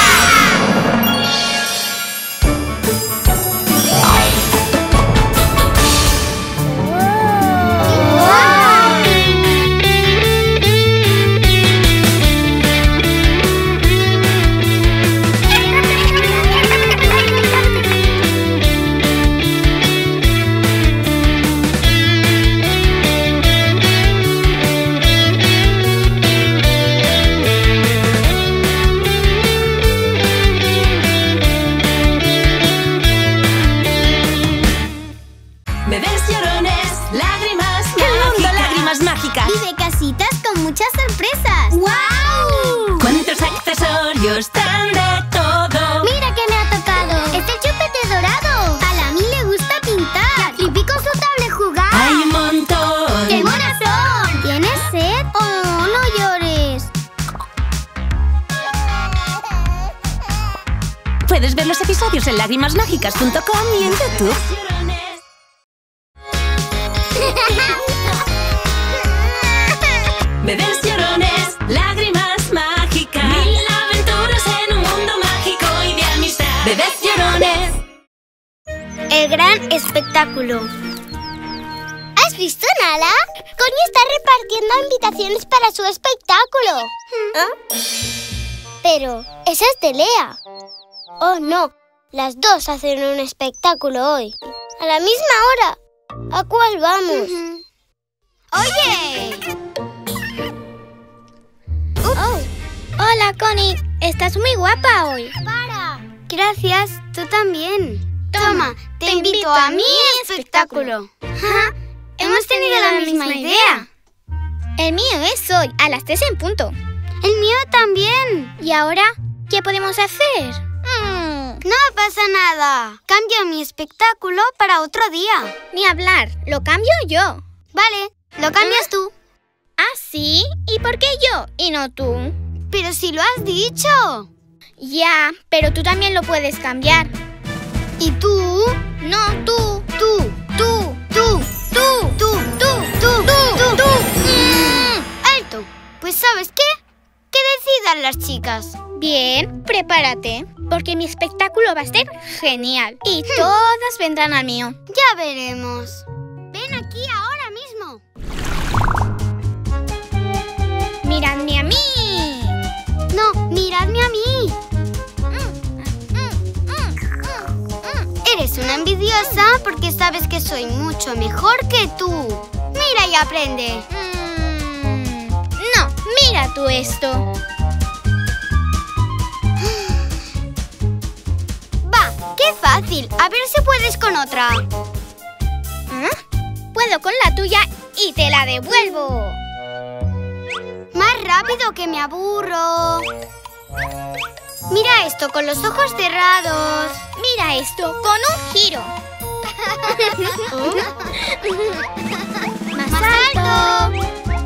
Speaker 4: Bebés llorones, lágrimas mágicas. El mundo lágrimas mágicas.
Speaker 2: Y de casitas con muchas sorpresas. ¡Guau!
Speaker 4: ¿Cuántos accesorios dan de todo?
Speaker 1: ¡Mira que me ha tocado! ¡Es el chupete dorado!
Speaker 2: A la Mí le gusta pintar.
Speaker 1: Flippy con su tablet jugar.
Speaker 4: Hay un montón.
Speaker 2: ¡Qué monas son!
Speaker 1: ¿Tienes sed? ¡Oh, no llores!
Speaker 4: Puedes ver los episodios en lágrimasmágicas.com y en YouTube. Bebés llorones, lágrimas mágicas. 1000 aventuras en un mundo mágico y de amistad. Bebés llorones.
Speaker 2: El gran espectáculo.
Speaker 1: ¿Has visto, Nala? Connie está repartiendo invitaciones para su espectáculo. Pero esa es de Lea. Oh, no. Las dos hacen un espectáculo hoy. A la misma hora. ¿A cuál vamos?
Speaker 2: ¡Oye!
Speaker 3: Hola, Connie. Estás muy guapa hoy.
Speaker 1: ¡Para!
Speaker 2: Gracias, tú también. Toma, te invito a mi espectáculo. Hemos tenido la misma idea.
Speaker 3: El mío es hoy, a las 3 en punto.
Speaker 2: El mío también.
Speaker 3: ¿Y ahora qué podemos hacer?
Speaker 2: No pasa nada. Cambio mi espectáculo para otro día.
Speaker 3: Ni hablar, lo cambio yo.
Speaker 2: Vale, lo cambias tú.
Speaker 3: ¿Ah, sí? ¿Y por qué yo y no tú?
Speaker 2: Pero si lo has dicho.
Speaker 3: Ya, pero tú también lo puedes cambiar.
Speaker 2: ¿Y tú?
Speaker 3: No, tú.
Speaker 2: Tú. ¡Alto! Pues ¿sabes qué? Que decidan las chicas.
Speaker 3: Bien, prepárate, porque mi espectáculo va a ser genial. Y todas vendrán al mío.
Speaker 2: Ya veremos. Ven aquí ahora mismo.
Speaker 3: ¡Miradme a mí!
Speaker 2: No, miradme a mí. Eres una envidiosa porque sabes que soy mucho mejor que tú. Mira y aprende.
Speaker 3: No, mira tú esto.
Speaker 2: Va, qué fácil. A ver si puedes con otra.
Speaker 3: Puedo con la tuya y te la devuelvo.
Speaker 2: Más rápido que me aburro. Mira esto con los ojos cerrados.
Speaker 3: Mira esto con un giro.
Speaker 2: Más alto.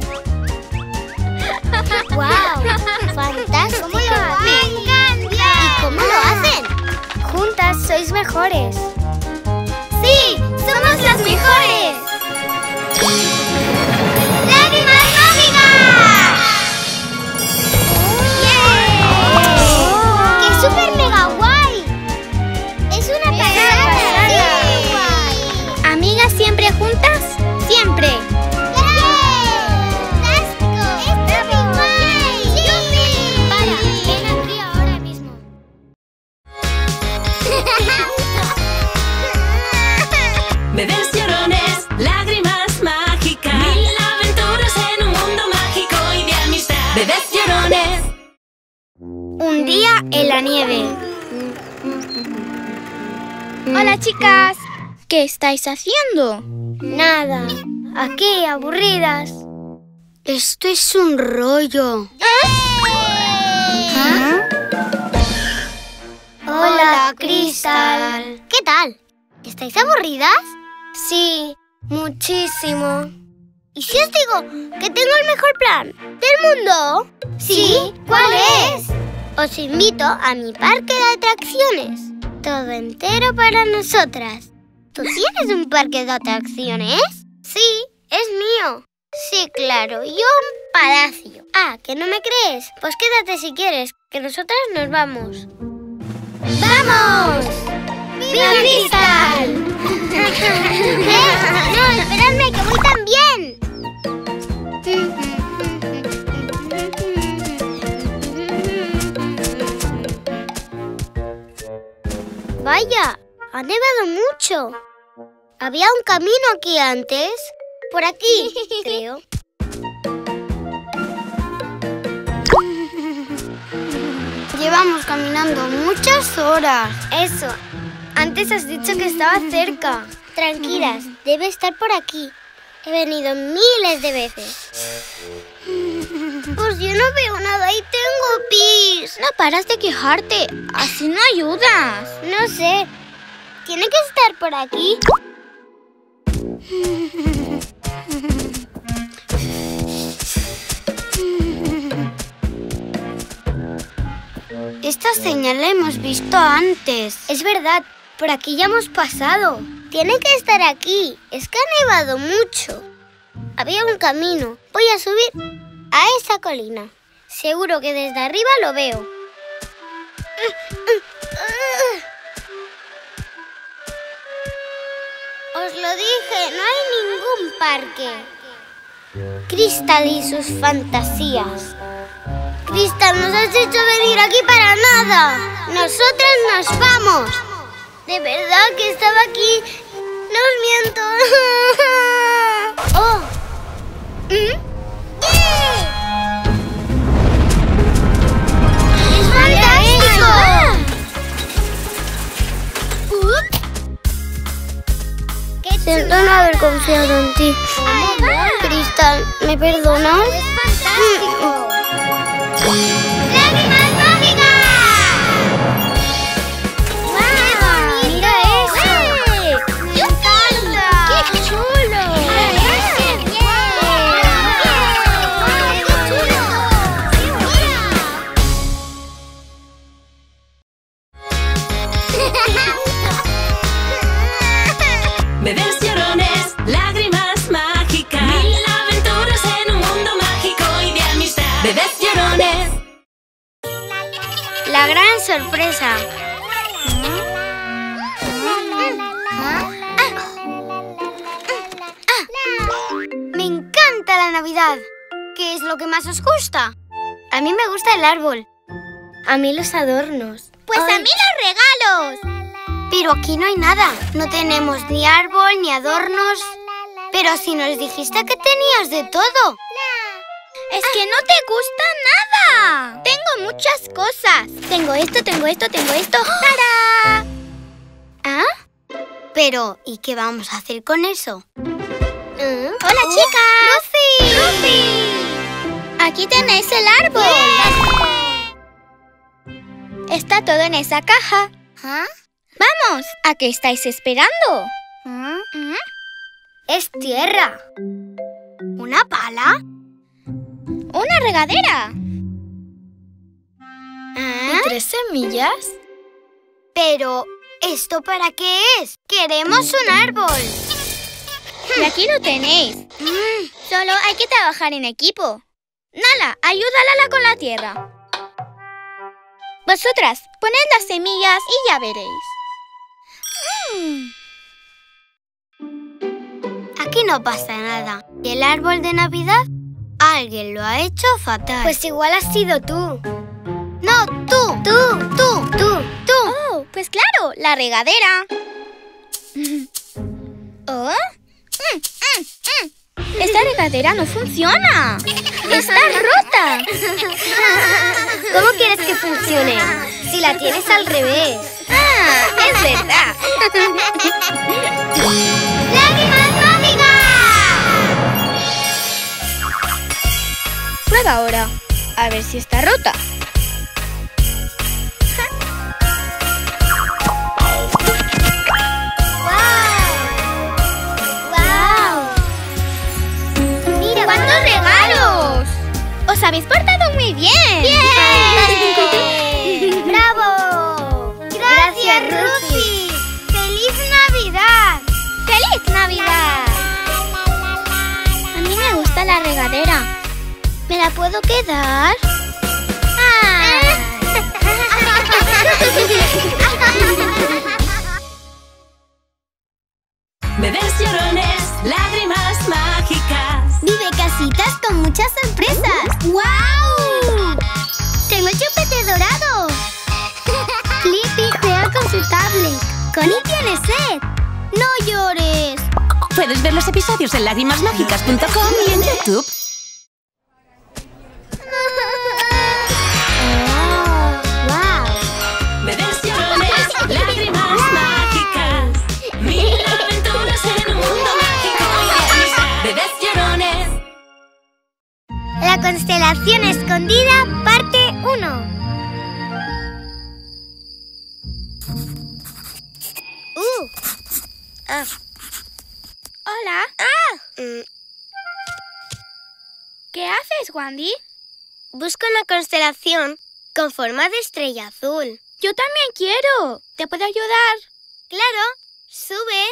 Speaker 1: ¡Guau! ¡Fantástico!
Speaker 2: ¿Cómo lo hacen? ¡Me encanta!
Speaker 1: ¿Y cómo lo hacen? Juntas sois mejores.
Speaker 2: ¡Sí! ¡Somos las mejores! ¡Lágrimas mágicas!
Speaker 1: ¡Qué súper mega guay! ¡Es una pasada! ¡Sí! Guay.
Speaker 3: ¿Amigas siempre juntas? ¡Siempre!
Speaker 1: ¡Fantástico! ¡Está muy guay! ¡Yupi! Para, ven aquí ahora mismo.
Speaker 4: Bebés llorones, lágrimas mágicas. 1000 aventuras en un mundo mágico y de amistad. Bebés llorones.
Speaker 2: Un día en la nieve.
Speaker 3: Hola, chicas. ¿Qué estáis haciendo?
Speaker 1: Nada. Aquí, aburridas.
Speaker 2: Esto es un rollo.
Speaker 1: Hola, Crystal. ¿Qué tal? ¿Estáis aburridas? Sí, muchísimo. ¿Y si os digo que tengo el mejor plan del mundo?
Speaker 2: ¿Sí? ¿Cuál es?
Speaker 1: Os invito a mi parque de atracciones. Todo entero para nosotras. ¿Tú tienes un parque de atracciones? Sí, es mío. Sí, claro, y un palacio. Ah, ¿que no me crees? Pues quédate si quieres, que nosotras nos vamos. ¡Vamos! ¡Viva Cristal! No, esperadme, que voy también. Vaya, ha nevado mucho. Había un camino aquí antes. Por aquí, creo.
Speaker 2: Llevamos caminando muchas horas.
Speaker 1: Eso. Antes has dicho que estaba cerca. Tranquilas, debe estar por aquí. He venido miles de veces. Pues yo no veo nada y tengo pis.
Speaker 3: No paras de quejarte. Así no ayudas.
Speaker 1: No sé. ¿Tiene que estar por aquí?
Speaker 2: Esta señal la hemos visto antes.
Speaker 1: Es verdad, por aquí ya hemos pasado. Tiene que estar aquí. Es que ha nevado mucho. Había un camino. Voy a subir a esa colina. Seguro que desde arriba lo veo. Os lo dije, no hay ningún parque. Cristal y sus fantasías. Cristal, nos has hecho venir aquí para nada. Nosotras nos vamos. De verdad que estaba aquí. No os miento. ¡Oh! ¡Es fantástico! Siento no haber confiado en ti. Cristal, ¿me perdonas? ¡Es fantástico! ¡Lágrimas mágicas! ¡Wow! ¡Mira eso! ¡Me encanta! ¡Qué chulo! ¡Qué bien! ¡Qué chulo!
Speaker 4: Bebés llorones, lágrimas mágicas. Mil aventuras en un mundo mágico y de amistad. Bebés llorones.
Speaker 1: La gran sorpresa. Me encanta la Navidad. ¿Qué es lo que más os gusta? A mí me gusta el árbol. A mí los adornos.
Speaker 3: Pues a mí los regalos.
Speaker 1: Pero aquí no hay nada. No tenemos ni árbol ni adornos. Pero si nos dijiste que tenías de todo.
Speaker 3: Es que no te gusta nada. Tengo muchas cosas. Tengo esto, tengo esto, tengo esto. ¡Tarán!
Speaker 1: ¿Ah? Pero, ¿y qué vamos a hacer con eso?
Speaker 3: ¡Hola, chicas! ¡Rufi! Aquí tenéis el árbol. Está todo en esa caja.
Speaker 1: ¿Ah?
Speaker 3: ¡Vamos! ¿A qué estáis esperando?
Speaker 1: Es tierra. ¿Una pala?
Speaker 3: ¡Una regadera!
Speaker 1: ¿Ah?
Speaker 2: 3 semillas?
Speaker 1: Pero, ¿esto para qué es? ¡Queremos un árbol!
Speaker 3: Y aquí lo tenéis. Solo hay que trabajar en equipo. Nala, ayuda a Lala con la tierra. Vosotras, poned las semillas y ya veréis.
Speaker 1: Aquí no pasa nada. ¿Y el árbol de Navidad? Alguien lo ha hecho fatal. Pues igual has sido tú. No, tú.
Speaker 3: Oh, pues claro, la regadera. ¿Oh? Esta regadera no funciona. Está rota.
Speaker 1: ¿Cómo quieres que funcione? Si la tienes al revés.
Speaker 3: Ah, es verdad.
Speaker 1: ¡Lágrimas mágicas!
Speaker 3: Prueba ahora. A ver si está rota.
Speaker 1: ¡Wow!
Speaker 3: ¡Os habéis portado muy bien!
Speaker 1: ¡Bien! ¡Bravo! ¡Gracias, Ruthie! ¡Feliz Navidad!
Speaker 3: ¡Feliz Navidad!
Speaker 2: A mí me gusta la regadera. ¿Me la puedo quedar?
Speaker 4: Bebés llorones, lágrimas mágicas.
Speaker 2: Vive casitas con muchas sorpresas. ¡Wow! ¡Tengo el chupete dorado! Flippy juega con su tablet. Connie tiene sed. ¡No llores!
Speaker 4: Puedes ver los episodios en lágrimasmágicas.com y en YouTube.
Speaker 2: ¡Wow!
Speaker 4: Bebés llorones, lágrimas mágicas. Mil aventuras en un mundo mágico y de amistad. Bebés llorones.
Speaker 1: La constelación escondida, parte 1.
Speaker 3: Hola. ¿Qué haces, Wandy?
Speaker 1: Busco una constelación con forma de estrella azul.
Speaker 3: Yo también quiero. ¿Te puedo ayudar?
Speaker 1: Claro, sube.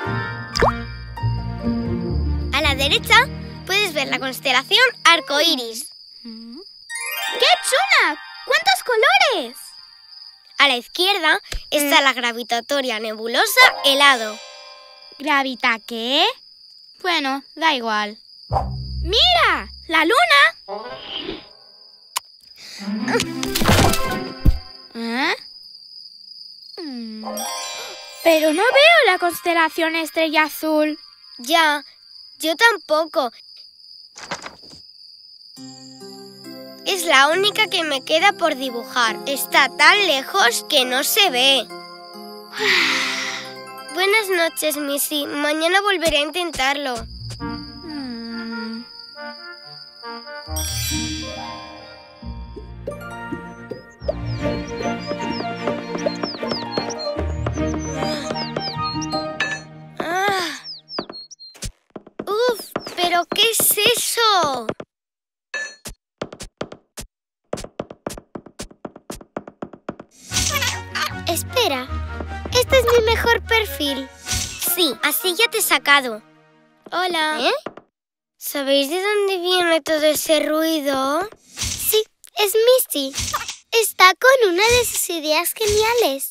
Speaker 1: A la derecha puedes ver la constelación arcoíris.
Speaker 3: ¡Qué chula! ¿Cuántos colores?
Speaker 1: A la izquierda está la gravitatoria nebulosa helado.
Speaker 3: ¿Gravita qué? Bueno, da igual. ¡Mira! ¡La luna! ¿Eh? Pero no veo la constelación estrella azul.
Speaker 1: Ya, yo tampoco. Es la única que me queda por dibujar. Está tan lejos que no se ve. Buenas noches, Missy. Mañana volveré a intentarlo. ¡Uf! ¿Pero qué es eso? Espera, este es mi mejor perfil. Sí, así ya te he sacado. Hola. ¿Eh? ¿Sabéis de dónde viene todo ese ruido? Sí, es Misty. Está con una de sus ideas geniales.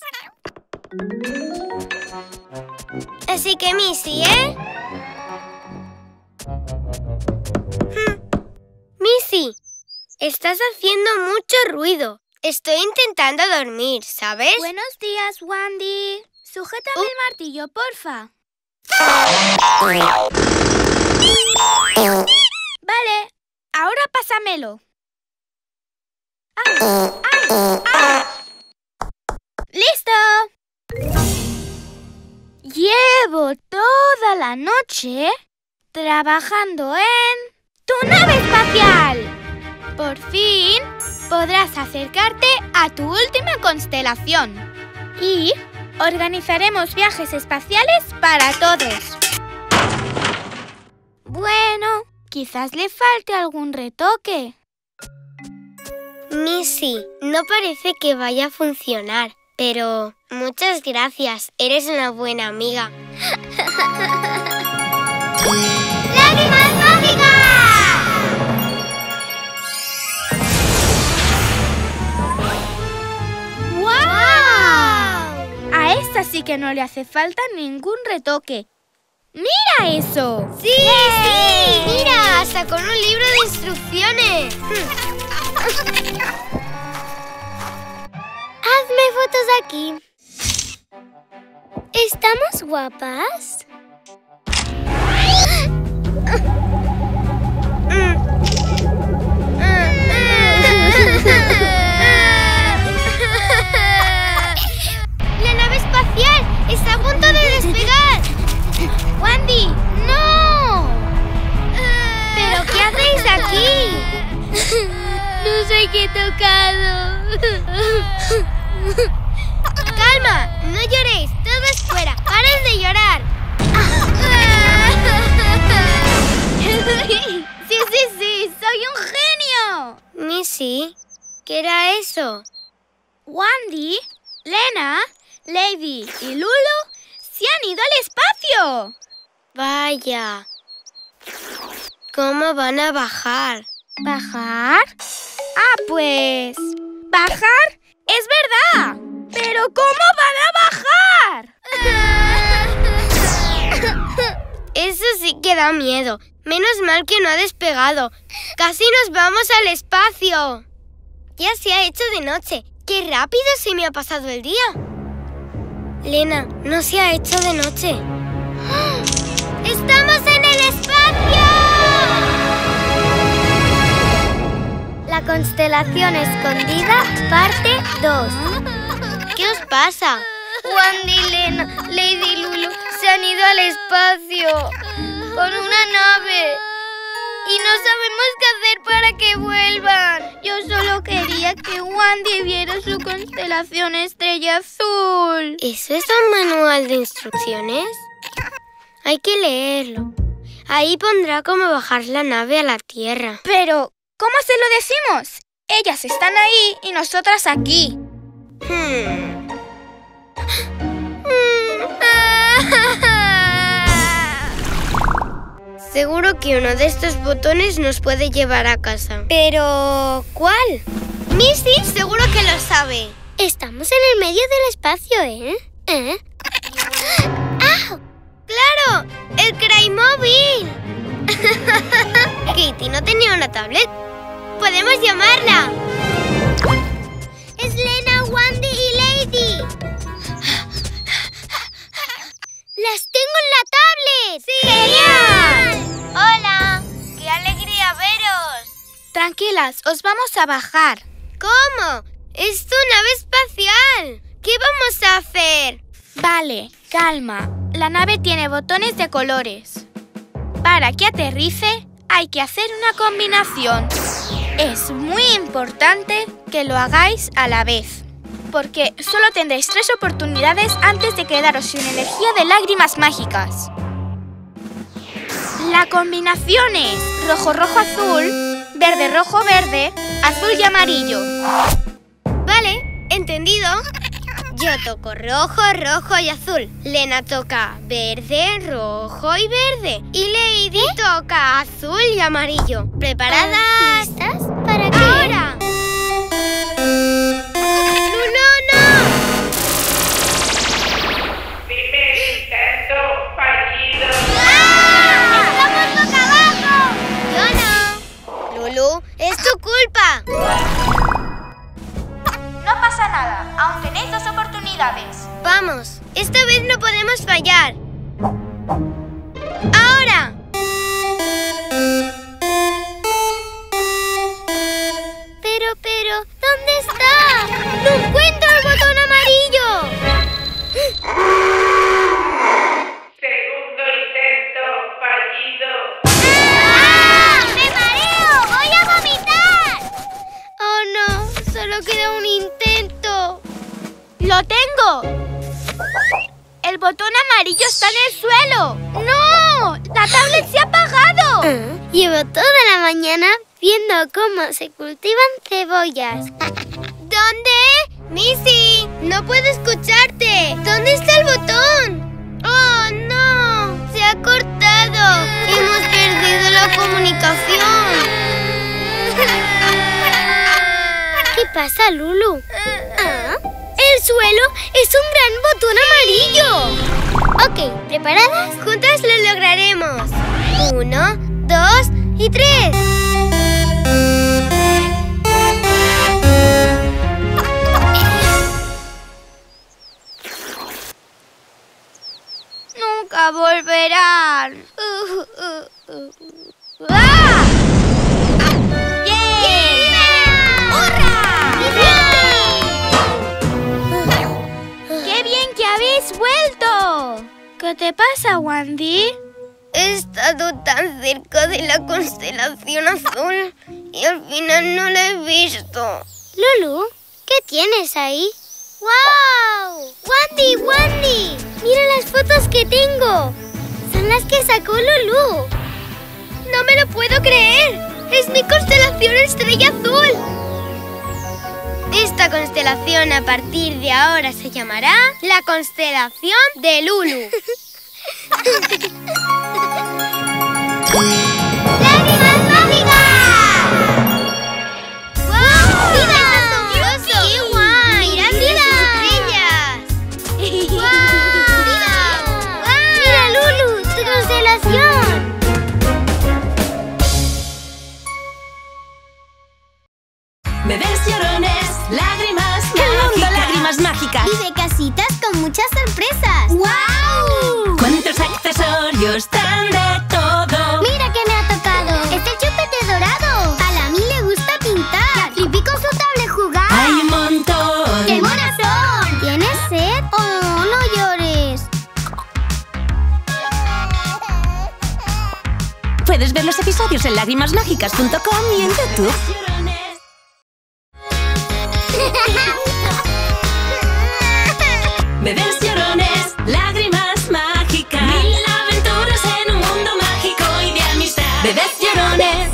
Speaker 1: Así que Missy, ¿eh? Missy, estás haciendo mucho ruido. Estoy intentando dormir, ¿sabes?
Speaker 3: Buenos días, Wandy. Sujétame el martillo, porfa. Vale, ahora pásamelo. ¡Ay! ¡Ay! ¡Ay! ¡Listo! Llevo toda la noche trabajando en tu nave espacial. Por fin podrás acercarte a tu última constelación y organizaremos viajes espaciales para todos. Bueno, quizás le falte algún retoque.
Speaker 1: Missy, no parece que vaya a funcionar, pero muchas gracias. Eres una buena amiga. ¡Lágrimas mágicas!
Speaker 3: ¡Wow! A esta sí que no le hace falta ningún retoque. ¡Mira eso!
Speaker 1: ¡Sí, sí! ¡Mira! Sacó un libro de instrucciones. Hazme fotos aquí. ¿Estamos guapas? ¡La nave espacial está a punto de despegar!
Speaker 3: ¡Wandy! ¡No!
Speaker 1: ¿Pero qué hacéis aquí? No sé qué he tocado. ¡Calma! ¡No lloréis! ¡Todo es fuera! ¡Paren de llorar!
Speaker 3: ¡Sí, sí, sí! ¡Soy un genio!
Speaker 1: ¿Sí? ¿Qué era eso?
Speaker 3: Wendy, Lena, Lady y Lulu se han ido al espacio.
Speaker 1: Vaya. ¿Cómo van a bajar?
Speaker 3: ¿Bajar? Ah, pues... ¿bajar? ¡Es verdad! ¿Pero cómo van a bajar?
Speaker 1: Eso sí que da miedo. Menos mal que no ha despegado. Casi nos vamos al espacio. Ya se ha hecho de noche. ¡Qué rápido se me ha pasado el día! Lena, no se ha hecho de noche. ¡Estamos en el espacio! La constelación escondida, parte 2. ¿Qué os pasa? Wendy, Lena, Lady y Lulu se han ido al espacio con una nave y no sabemos qué hacer para que vuelvan.
Speaker 3: Yo solo quería que Wendy viera su constelación estrella azul.
Speaker 1: ¿Eso es un manual de instrucciones? Hay que leerlo. Ahí pondrá cómo bajar la nave a la Tierra.
Speaker 3: Pero, ¿cómo se lo decimos? Ellas están ahí y nosotras aquí.
Speaker 1: Seguro que uno de estos botones nos puede llevar a casa. ¿Pero cuál? Missy seguro que lo sabe. Estamos en el medio del espacio, ¿eh? ¡Ah! ¡Claro! ¡El Craymóvil! Katie no tenía una tablet. ¡Podemos llamarla! ¡Es Lena, Wendy y Lady! ¡Las tengo en la tablet! ¡Sí! ¡Genial! ¡Hola! ¡Qué alegría veros!
Speaker 3: Tranquilas, os vamos a bajar.
Speaker 1: ¿Cómo? ¡Es tu nave espacial! ¿Qué vamos a hacer?
Speaker 3: Vale, calma. La nave tiene botones de colores. Para que aterrice, hay que hacer una combinación. Es muy importante que lo hagáis a la vez, porque solo tendréis 3 oportunidades antes de quedaros sin energía de lágrimas mágicas. La combinación es rojo-rojo-azul, verde-rojo-verde, azul y amarillo.
Speaker 1: Vale, entendido. Yo toco rojo, rojo y azul. Lena toca verde, rojo y verde. Y Lady toca azul y amarillo. ¿Preparadas? ¿Listas? ¿Para qué? ¡Ahora! ¡No!
Speaker 5: Primer intento fallido.
Speaker 1: ¡Estamos boca abajo! Yo no. Lulu, es tu culpa.
Speaker 3: No pasa nada, aún tenéis 2 oportunidades.
Speaker 1: Vamos, esta vez no podemos fallar. ¡Ahora! Pero, ¿dónde está? ¡No encuentro el botón amarillo!
Speaker 5: Segundo intento fallido.
Speaker 1: ¡Ah! ¡Me mareo! ¡Voy a vomitar! ¡Oh, no! Solo queda un intento.
Speaker 3: ¡Lo tengo! ¡El botón amarillo está en el suelo! ¡No! ¡La tablet se ha apagado!
Speaker 1: Llevo toda la mañana viendo cómo se cultivan cebollas. ¿Dónde? Missy, no puedo escucharte. ¿Dónde está el botón? ¡Oh, no! Se ha cortado. Hemos perdido la comunicación. ¿Qué pasa, Lulu? ¡El suelo es un gran botón amarillo! Ok, ¿preparadas? Juntas lo lograremos. 1, 2 y 3.
Speaker 3: Nunca volverán.
Speaker 1: ¡Ah!
Speaker 3: ¡Qué bien que habéis vuelto! ¿Qué te pasa, Wendy?
Speaker 1: He estado tan cerca de la constelación azul y al final no la he visto. Lulu, ¿qué tienes ahí? ¡Wow! ¡Wendy! ¡Mira las fotos que tengo! Son las que sacó Lulu. ¡No me lo puedo creer! ¡Es mi constelación estrella azul!
Speaker 3: Esta constelación a partir de ahora se llamará la constelación de Lulu.
Speaker 2: ¡Lágrimas mágicas!
Speaker 3: ¡Wow!
Speaker 2: ¡Mira, es asombroso!
Speaker 3: ¡Qué guay!
Speaker 2: ¡Mirad
Speaker 3: ¡Mira!
Speaker 2: las estrellas!
Speaker 1: ¡Mira, Lulu! ¡Tu constelación!
Speaker 4: Bebés llorones, lágrimas mágicas. El mundo lágrimas mágicas.
Speaker 2: Y de casitas con muchas sorpresas. ¡Wow!
Speaker 4: ¿Cuántos accesorios tan de todo?
Speaker 2: ¡Mira que me ha tocado! ¡Es el chupete dorado! A la Mí le gusta pintar. Flippy con su tablet jugar.
Speaker 4: Hay un montón.
Speaker 2: ¡Qué monas son! ¿Tienes sed? ¡Oh, no llores!
Speaker 4: Puedes ver los episodios en lágrimasmágicas.com y en YouTube. Bebés llorones, lágrimas mágicas. Mil aventuras en un mundo mágico y de amistad. Bebés llorones.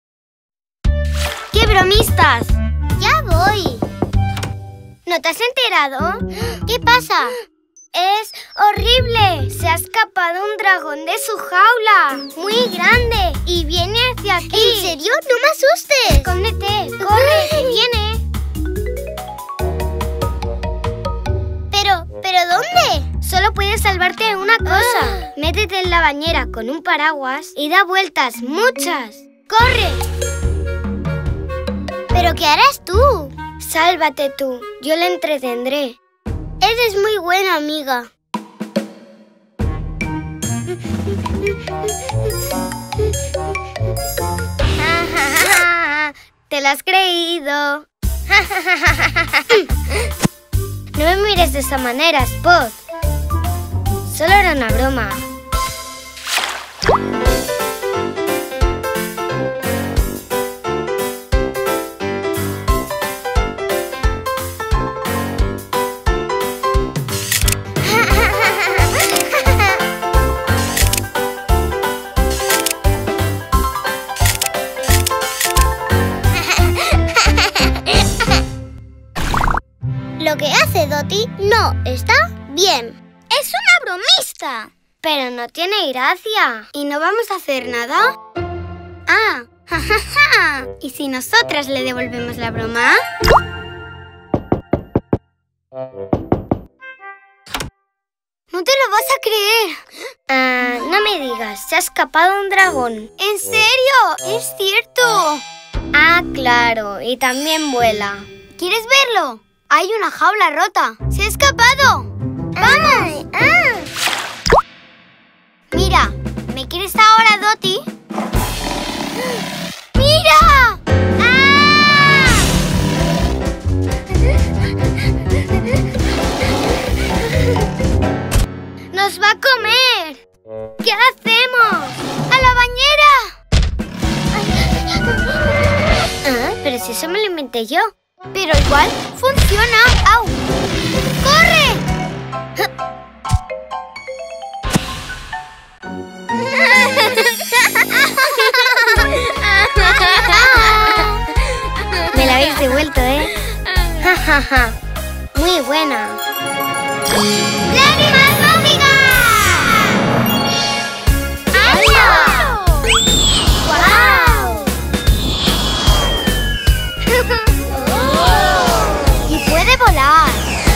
Speaker 1: ¡Qué bromistas!
Speaker 2: ¡Ya voy!
Speaker 1: ¿No te has enterado?
Speaker 2: ¿Qué pasa?
Speaker 1: ¡Es horrible! Se ha escapado un dragón de su jaula. Muy grande. Y viene hacia aquí.
Speaker 2: ¿En serio? ¡No me asustes!
Speaker 1: Escóndete. ¡Corre! ¡Que viene!
Speaker 2: ¿Pero dónde?
Speaker 1: Solo puedes salvarte de una cosa. Métete en la bañera con un paraguas y da vueltas, muchas. ¡Corre!
Speaker 2: ¿Pero qué harás tú?
Speaker 1: Sálvate tú. Yo le entretendré. Eres muy buena amiga. Te lo has creído. No me mires de esa manera, Spot. Solo era una broma.
Speaker 2: Lo que hace Dottie no está bien.
Speaker 3: ¡Es una bromista!
Speaker 1: Pero no tiene gracia.
Speaker 2: ¿Y no vamos a hacer nada? Ah, jajaja. ¿Y si nosotras le devolvemos la broma? No te lo vas a creer.
Speaker 1: No me digas, se ha escapado un dragón.
Speaker 2: ¿En serio? ¡Es cierto!
Speaker 1: Ah, claro, y también vuela.
Speaker 2: ¿Quieres verlo? Hay una jaula rota. ¡Se ha escapado! ¡Vamos! Mira, ¿me quieres ahora, Dottie? ¡Mira! ¡Ah!
Speaker 1: ¡Nos va a comer! ¿Qué hacemos?
Speaker 2: ¡A la bañera!
Speaker 1: Pero si eso me lo inventé yo.
Speaker 2: Pero igual funciona. ¡Au! ¡Corre!
Speaker 1: Me la habéis devuelto, ¿eh? Ja, ja, ja. Muy buena.
Speaker 2: ¡Lágrimas mágicas! ¡Anda!
Speaker 1: ¡Guau!
Speaker 2: ¡Y puede volar!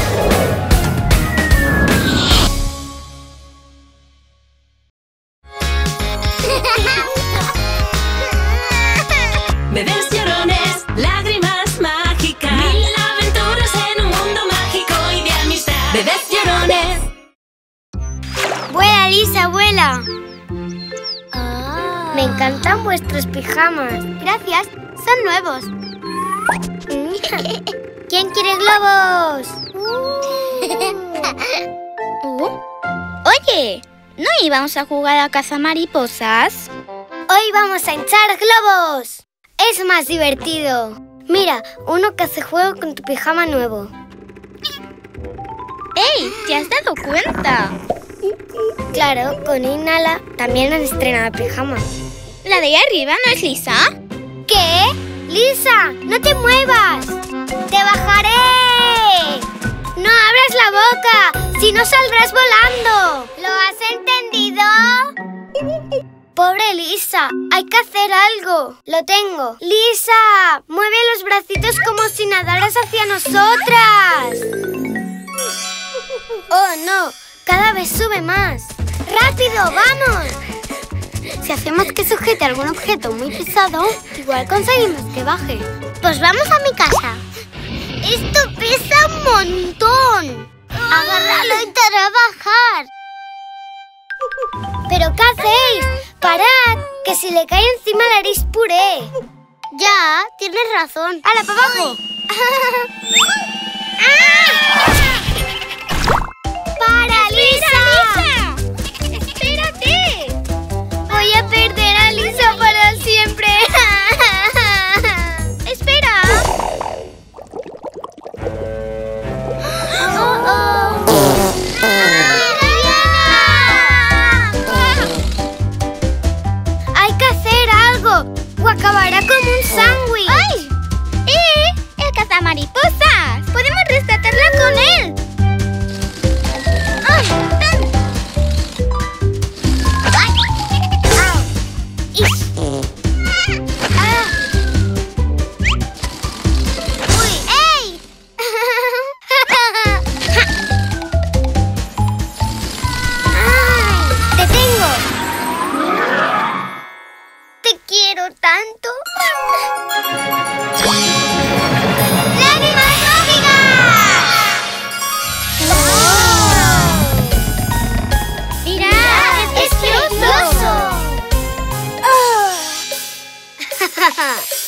Speaker 4: Bebés llorones, lágrimas mágicas. Mil aventuras en un mundo mágico y de amistad. Bebés llorones.
Speaker 1: ¡Vuela, Lisa, vuela! Me encantan vuestros pijamas.
Speaker 2: Gracias, son nuevos.
Speaker 1: ¿Quién quiere globos?
Speaker 3: Oye, ¿no íbamos a jugar a cazamariposas?
Speaker 1: Hoy vamos a hinchar globos. Es más divertido. Mira, uno que hace juego con tu pijama nuevo.
Speaker 3: ¡Ey! ¿Te has dado cuenta?
Speaker 1: Claro, con Inala también han estrenado pijama.
Speaker 3: ¿La de ahí arriba no es Lisa?
Speaker 1: ¿Qué? ¡Lisa! ¡No te muevas! ¡Te bajaré! ¡No abras la boca! ¡Si no saldrás volando! ¿Lo has entendido? Pobre Lisa, hay que hacer algo. Lo tengo. ¡Lisa! ¡Mueve los bracitos como si nadaras hacia nosotras! ¡Oh, no! Cada vez sube más. ¡Rápido, vamos! Si hacemos que sujete algún objeto muy pesado, igual conseguimos que baje. Pues vamos a mi casa. ¡Esto pesa un montón! ¡Agárralo y te hará bajar! ¿Pero qué hacéis? ¡Parad! Que si le cae encima le haréis puré. Ya, tienes razón. ¡Hala, para abajo! ¡Para, Lisa! ¡Espérate! Voy a perder a Lisa para siempre. ¡Espera! ¡Hay que hacer algo! ¡O acabará como un sándwich!
Speaker 3: ¡Ay! ¡El cazamariposas! ¡Podemos rescatarla con él! ¡Ay! ¡Ven!
Speaker 1: ¡Te tengo! ¡Te quiero tanto! ¡Lágrimas mágicas!
Speaker 3: ¡Mirad! ¡Es precioso!
Speaker 1: precioso!